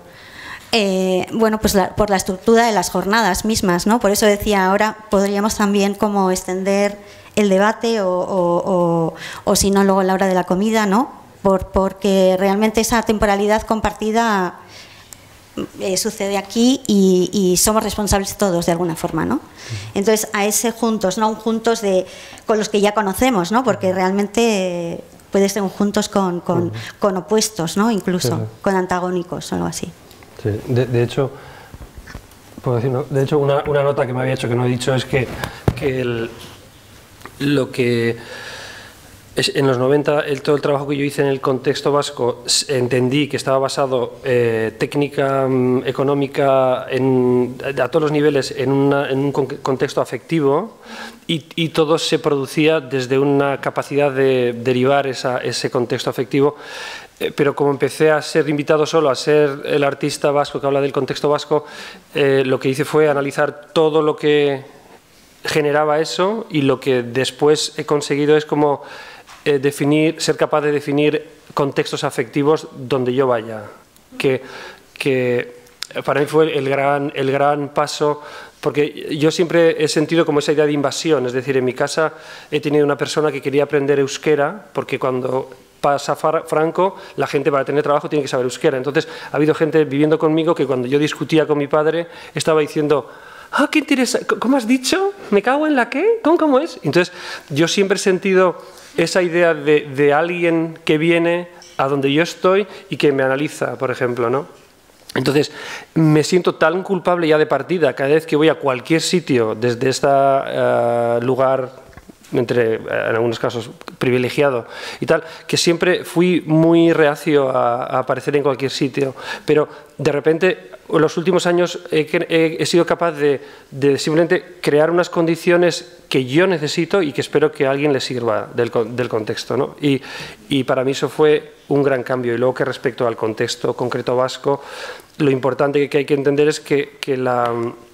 eh, bueno, pues la, por la estructura de las jornadas mismas, ¿no? Por eso decía, ahora podríamos también como extender el debate o, o, o, o si no, luego la hora de la comida, ¿no? Por, porque realmente esa temporalidad compartida eh, sucede aquí y, y somos responsables todos de alguna forma, ¿no? Entonces a ese juntos, no un juntos de con los que ya conocemos, ¿no? Porque realmente puede ser un juntos con, con, uh-huh. con opuestos, ¿no? Incluso sí, sí. con antagónicos o algo así. Sí, de, de hecho, puedo decir, ¿no? De hecho una, una nota que me había hecho que no he dicho es que, que el, lo que En los noventa, el, todo el trabajo que yo hice en el contexto vasco, entendí que estaba basado eh, técnica um, económica en, a todos los niveles en, una, en un contexto afectivo y, y todo se producía desde una capacidad de derivar esa, ese contexto afectivo. Eh, pero como empecé a ser invitado solo a ser el artista vasco que habla del contexto vasco, eh, lo que hice fue analizar todo lo que generaba eso y lo que después he conseguido es como Eh, definir, ser capaz de definir contextos afectivos donde yo vaya, que, que para mí fue el gran, el gran paso, porque yo siempre he sentido como esa idea de invasión, es decir, en mi casa he tenido una persona que quería aprender euskera, porque cuando pasa Franco, la gente para tener trabajo tiene que saber euskera, entonces ha habido gente viviendo conmigo que cuando yo discutía con mi padre estaba diciendo: ¡ah, qué interesante! ¿Cómo has dicho? ¿Me cago en la qué? ¿Cómo, cómo es? Entonces, yo siempre he sentido esa idea de, de alguien que viene a donde yo estoy y que me analiza, por ejemplo, ¿no? Entonces, me siento tan culpable ya de partida cada vez que voy a cualquier sitio, desde este uh, lugar, entre, en algunos casos, privilegiado y tal, que siempre fui muy reacio a, a aparecer en cualquier sitio, pero de repente en los últimos años he, he, he sido capaz de, de simplemente crear unas condiciones que yo necesito y que espero que a alguien le sirva del, del contexto, ¿no? Y, y para mí eso fue un gran cambio. Y luego que respecto al contexto concreto vasco, lo importante que hay que entender es que, que la...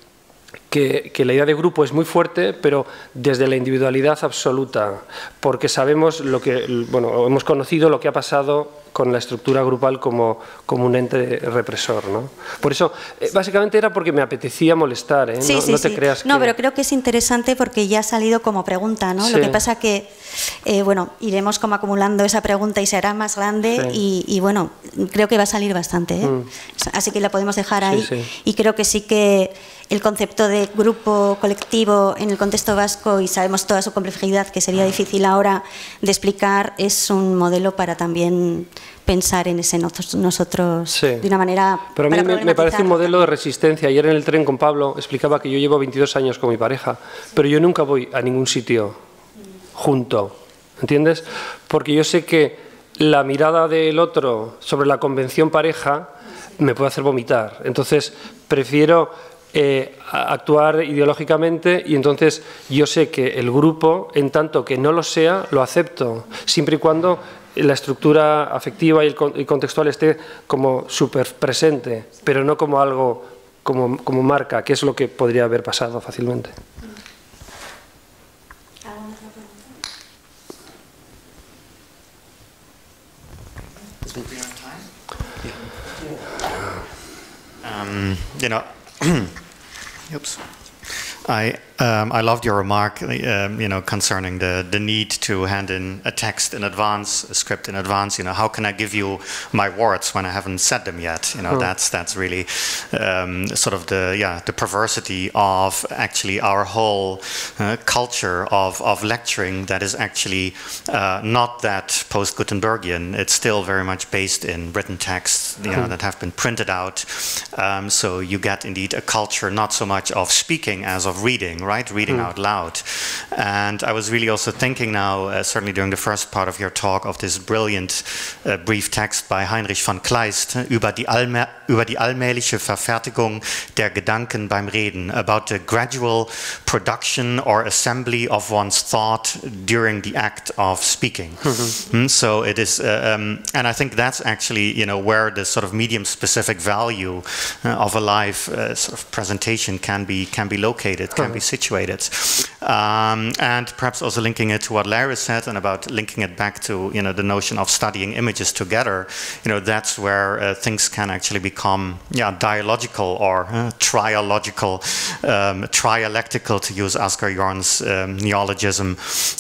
Que, que la idea de grupo es muy fuerte, pero desde la individualidad absoluta, porque sabemos lo que, bueno, hemos conocido lo que ha pasado con la estructura grupal como, como un ente represor, ¿no? Por eso, eh, básicamente era porque me apetecía molestar, ¿eh? Sí, no, sí, no te sí. creas que... No, pero creo que es interesante porque ya ha salido como pregunta, ¿no? Sí. Lo que pasa que, eh, bueno, iremos como acumulando esa pregunta y será más grande Sí. y, y, bueno, creo que va a salir bastante, ¿eh? Mm. Así que la podemos dejar ahí. Sí, sí. Y creo que sí que el concepto de grupo colectivo en el contexto vasco, y sabemos toda su complejidad, que sería difícil ahora de explicar, es un modelo para también pensar en ese nosotros Sí. de una manera... Pero a mí para me, me parece un modelo de problematizarlo. resistencia. Ayer en el tren con Pablo explicaba que yo llevo veintidós años con mi pareja, pero yo nunca voy a ningún sitio junto, ¿entiendes? Porque yo sé que la mirada del otro sobre la convención pareja me puede hacer vomitar. Entonces, prefiero eh, actuar ideológicamente y entonces yo sé que el grupo, en tanto que no lo sea, lo acepto, siempre y cuando la estructura afectiva y el contextual esté como súper presente, pero no como algo, como, como marca, que es lo que podría haber pasado fácilmente. Um, you know, oops. I um, I loved your remark, um, you know, concerning the the need to hand in a text in advance, a script in advance. You know, how can I give you my words when I haven't said them yet? You know, oh. that's that's really um, sort of the yeah the perversity of actually our whole uh, culture of of lecturing that is actually uh, not that post Gutenbergian. It's still very much based in written texts, you know, oh. that have been printed out. Um, so you get indeed a culture not so much of speaking as of reading, right? Reading mm. out loud. And I was really also thinking now, uh, certainly during the first part of your talk, of this brilliant uh, brief text by Heinrich von Kleist über die, allmä über die allmähliche Verfertigung der Gedanken beim Reden, about the gradual production or assembly of one's thought during the act of speaking. Mm-hmm. mm, so it is, uh, um, and I think that's actually, you know, where the sort of medium-specific value uh, of a live uh, sort of presentation can be can be located, can be situated. Um, and perhaps also linking it to what Larry said and about linking it back to, you know, the notion of studying images together, you know, that's where uh, things can actually become, yeah, dialogical or uh, trialogical, um, trialectical, to use Asger Jorn's um, neologism.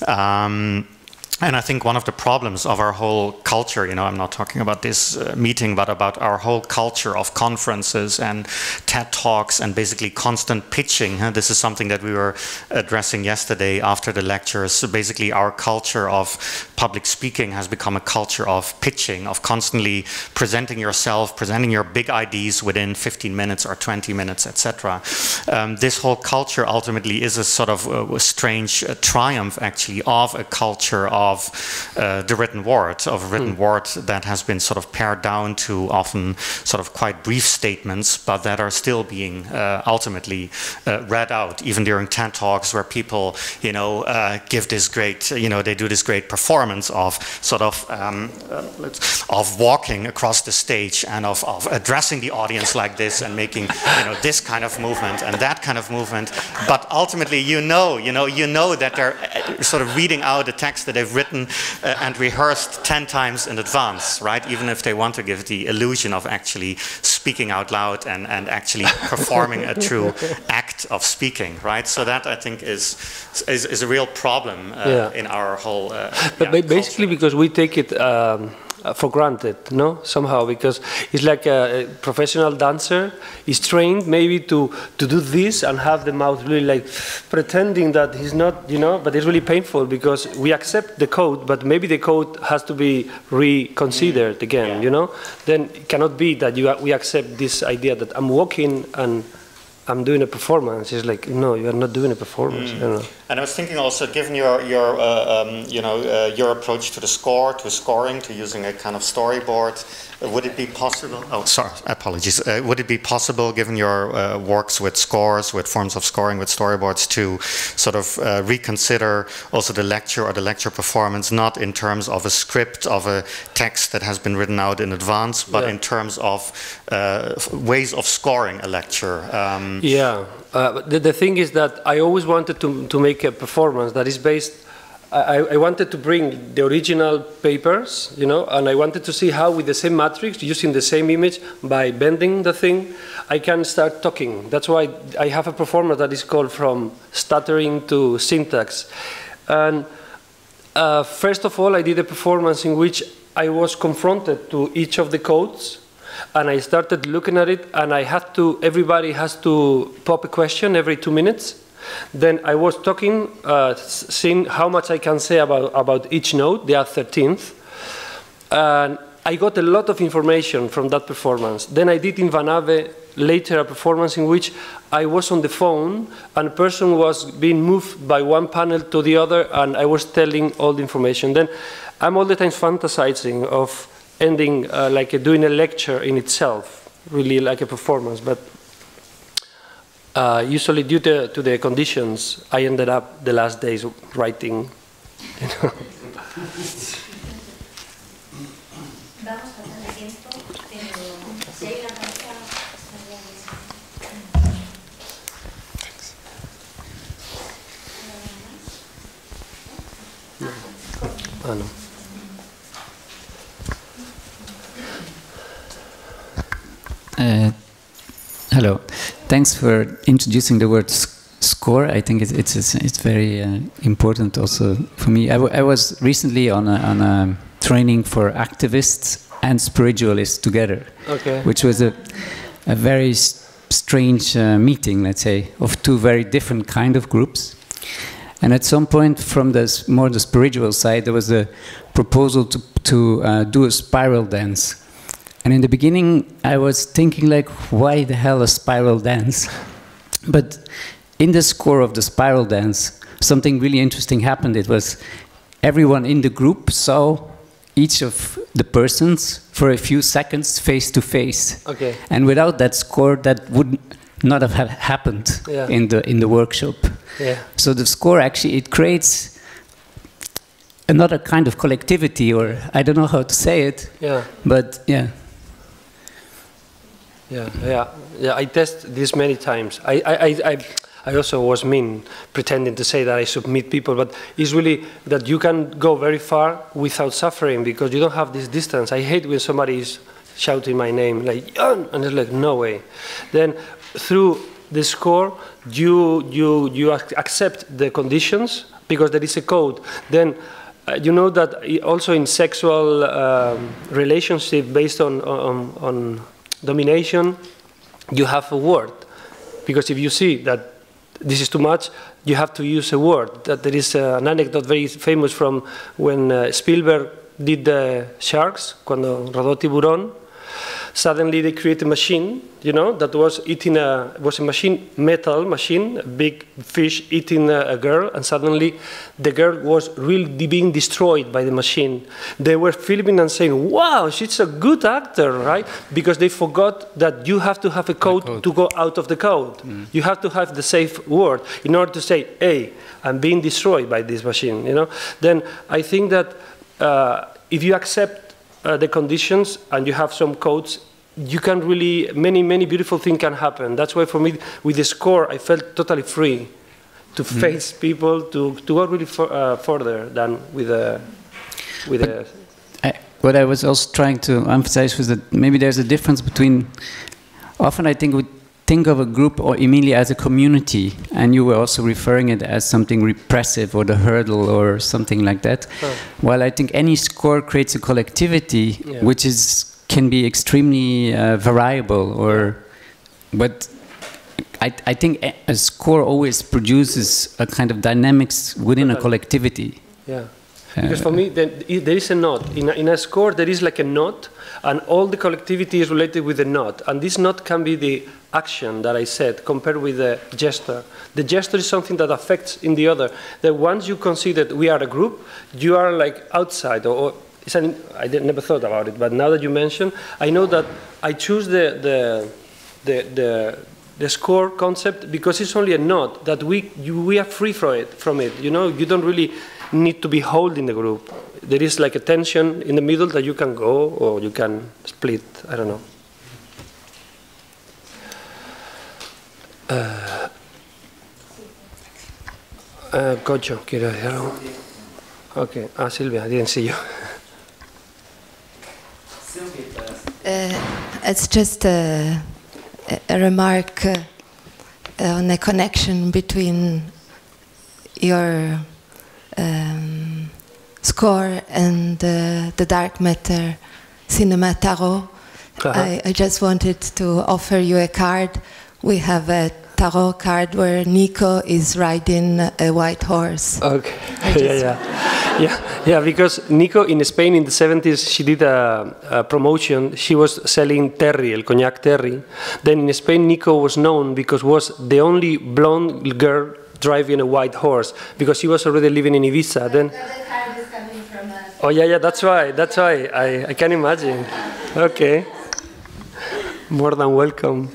Um, And I think one of the problems of our whole culture, you know, I'm not talking about this uh, meeting, but about our whole culture of conferences and TED Talks and basically constant pitching. Huh? This is something that we were addressing yesterday after the lectures. So basically our culture of public speaking has become a culture of pitching, of constantly presenting yourself, presenting your big ideas within fifteen minutes or twenty minutes, et cetera. Um, this whole culture ultimately is a sort of uh, strange uh, triumph, actually, of a culture of of uh, the written word, of a written mm. word that has been sort of pared down to often sort of quite brief statements, but that are still being uh, ultimately uh, read out, even during TED Talks, where people, you know, uh, give this great, you know, they do this great performance of sort of um, uh, of walking across the stage and of, of addressing the audience like this and making, you know, this kind of movement and that kind of movement. But ultimately, you know, you know, you know that they're sort of reading out a text that they've written uh, and rehearsed ten times in advance, right? Even if they want to give the illusion of actually speaking out loud and, and actually performing a true act of speaking, right? So that, I think, is is, is a real problem uh, yeah. in our whole uh, But yeah, basically culture. because we take it um, for granted, no? Somehow, because it's like a, a professional dancer is trained maybe to, to do this and have the mouth really like pretending that he's not, you know, but it's really painful because we accept the code, but maybe the code has to be reconsidered again, yeah. you know? Then it cannot be that you, we accept this idea that I'm walking and I'm doing a performance. It's like, no, you're not doing a performance. Mm. I don't know. And I was thinking also, given your, your uh, um, you know, uh, your approach to the score, to scoring, to using a kind of storyboard, uh, would it be possible? Oh, sorry, apologies. Uh, would it be possible, given your uh, works with scores, with forms of scoring, with storyboards, to sort of uh, reconsider also the lecture or the lecture performance, not in terms of a script of a text that has been written out in advance, but yeah. in terms of uh, ways of scoring a lecture? Um, yeah. Uh, the, the thing is that I always wanted to, to make a performance that is based, I, I wanted to bring the original papers, you know, and I wanted to see how with the same matrix, using the same image, by bending the thing, I can start talking. That's why I have a performance that is called From Stuttering to Syntax. And uh, first of all, I did a performance in which I was confronted to each of the codes, and I started looking at it, and I had to, everybody has to pop a question every two minutes. Then I was talking, uh, seeing how much I can say about, about each node, the thirteenth. And I got a lot of information from that performance. Then I did in Vanave later a performance in which I was on the phone, and a person was being moved by one panel to the other, and I was telling all the information. Then I'm all the time fantasizing of ending uh, like a, doing a lecture in itself, really like a performance. But uh, usually due to, to the conditions, I ended up the last days writing. You know. Ah, no. Uh, hello. Thanks for introducing the word score. I think it's it's it's very uh, important also for me. I, w I was recently on a, on a training for activists and spiritualists together, okay. which was a a very strange uh, meeting, let's say, of two very different kind of groups. And at some point, from the more the spiritual side, there was a proposal to to uh, do a spiral dance. And in the beginning, I was thinking, like, why the hell a spiral dance? But in the score of the spiral dance, something really interesting happened. It was everyone in the group saw each of the persons for a few seconds face to face. Okay. And without that score, that would not have ha happened yeah. in the in the workshop. Yeah. So the score actually, it creates another kind of collectivity, or I don't know how to say it. Yeah. But yeah. Yeah, yeah, yeah. I test this many times. I, I, I, I also was mean, pretending to say that I submit people, but it's really that you can go very far without suffering because you don't have this distance. I hate when somebody is shouting my name, like, Jan, and it's like, no way. Then through the score, you, you, you accept the conditions because there is a code. Then uh, you know that also in sexual um, relationship based on, on, on domination, you have a word, because if you see that this is too much, you have to use a word. That there is uh, an anecdote very famous from when uh, Spielberg did the Sharks, cuando rodó Tiburón. Suddenly they create a machine, you know, that was eating a, was a machine, metal machine, a big fish eating a, a girl, and suddenly the girl was really being destroyed by the machine. They were filming and saying, wow, she's a good actor, right? Because they forgot that you have to have a code, code. to go out of the code. Mm. You have to have the safe word in order to say, hey, I'm being destroyed by this machine, you know? Then I think that uh, if you accept uh, the conditions and you have some codes, you can really, many, many beautiful things can happen. That's why for me, with the score, I felt totally free to mm. face people, to, to go really for, uh, further than with a... With a I, what I was also trying to emphasize was that maybe there's a difference between, often I think we think of a group or immediately as a community, and you were also referring it as something repressive or the hurdle or something like that. Oh. While I think any score creates a collectivity, yeah. which is can be extremely uh, variable, or but I, I think a score always produces a kind of dynamics within a collectivity. Yeah. Because for me, there is a knot. In a, in a score, there is like a knot, and all the collectivity is related with the knot. And this knot can be the action that I said, compared with the gesture. The gesture is something that affects in the other. That once you consider that we are a group, you are like outside. Or, or it's an, I did, never thought about it, but now that you mention, I know that I choose the the the the, the score concept because it's only a knot that we you, we are free from it. From it, you know, you don't really need to be holding the group. There is like a tension in the middle that you can go or you can split. I don't know. Uh, uh, Cocho, quiero decir algo. Okay. Ah, Silvia, I didn't see you. Uh, it's just a, a remark uh, on a connection between your Um, score and uh, the dark matter cinema tarot. Uh-huh. I, I just wanted to offer you a card. We have a tarot card where Nico is riding a white horse. Okay. Yeah, yeah, yeah, yeah. Because Nico in Spain in the seventies, she did a, a promotion. She was selling Terry, el cognac Terry. Then in Spain, Nico was known because was the only blonde girl driving a white horse, because she was already living in Ibiza. Then, oh yeah, yeah, that's right, that's right. I, I can imagine. Okay, more than welcome.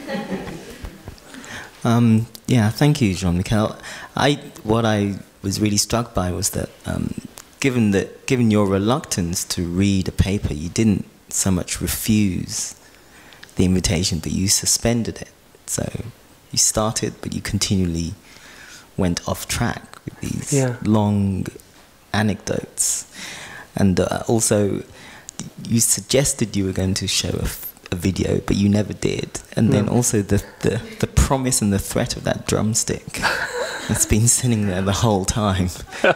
Um, yeah, thank you, Jean-Michel. I what I was really struck by was that, um, given that, given your reluctance to read a paper, you didn't so much refuse the invitation, but you suspended it. So you started, but you continually went off track with these yeah. long anecdotes. And uh, also, you suggested you were going to show a, f a video, but you never did. And no. then also the, the, the promise and the threat of that drumstick. It's been sitting there the whole time.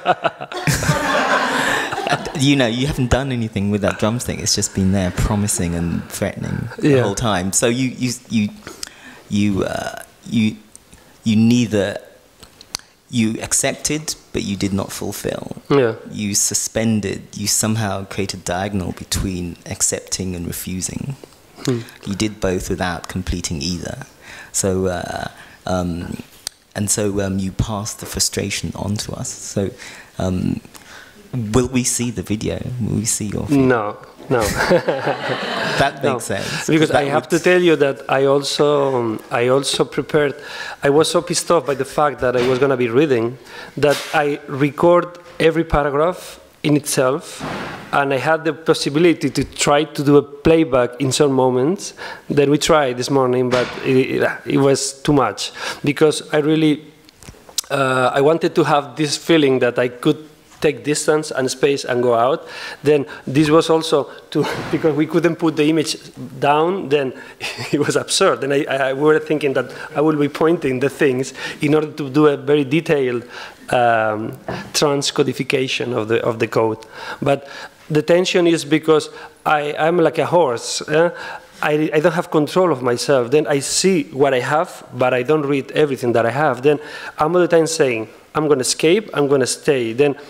And, you know, you haven't done anything with that drumstick. It's just been there promising and threatening the yeah. whole time. So you, you, you, you, uh, you, you neither... You accepted, but you did not fulfill. Yeah. You suspended, you somehow created a diagonal between accepting and refusing. Hmm. You did both without completing either. So, uh, um, and so um, you passed the frustration on to us. So, um, will we see the video? Will we see your film? No. No. That makes no. sense. Because I have to tell you that I also, um, I also prepared, I was so pissed off by the fact that I was going to be reading that I record every paragraph in itself, and I had the possibility to try to do a playback in some moments. Then we tried this morning, but it, it, it was too much because I really, uh, I wanted to have this feeling that I could take distance and space and go out. Then this was also to, because we couldn't put the image down, then it was absurd. And I, I, we were thinking that I will be pointing the things in order to do a very detailed um, transcodification of the, of the code. But the tension is because I, I'm like a horse. Eh? I, I don't have control of myself. Then I see what I have, but I don't read everything that I have. Then I'm all the time saying, I'm going to escape, I'm going to stay. Then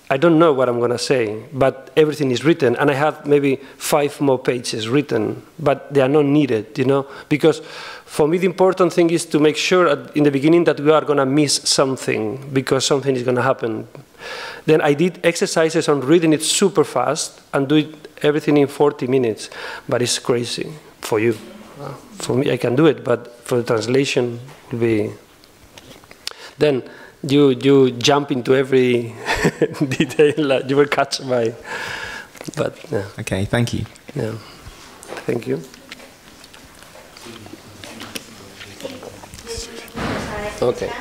I don't know what I'm going to say, but everything is written, and I have maybe five more pages written, but they are not needed, you know, because for me the important thing is to make sure at, in the beginning that we are going to miss something, because something is going to happen. Then I did exercises on reading it super fast and do it everything in forty minutes, but it's crazy for you. For me, I can do it, but for the translation, it will be... Then you you jump into every detail. You will catch my. But yeah. Okay, thank you. Yeah, thank you. Okay.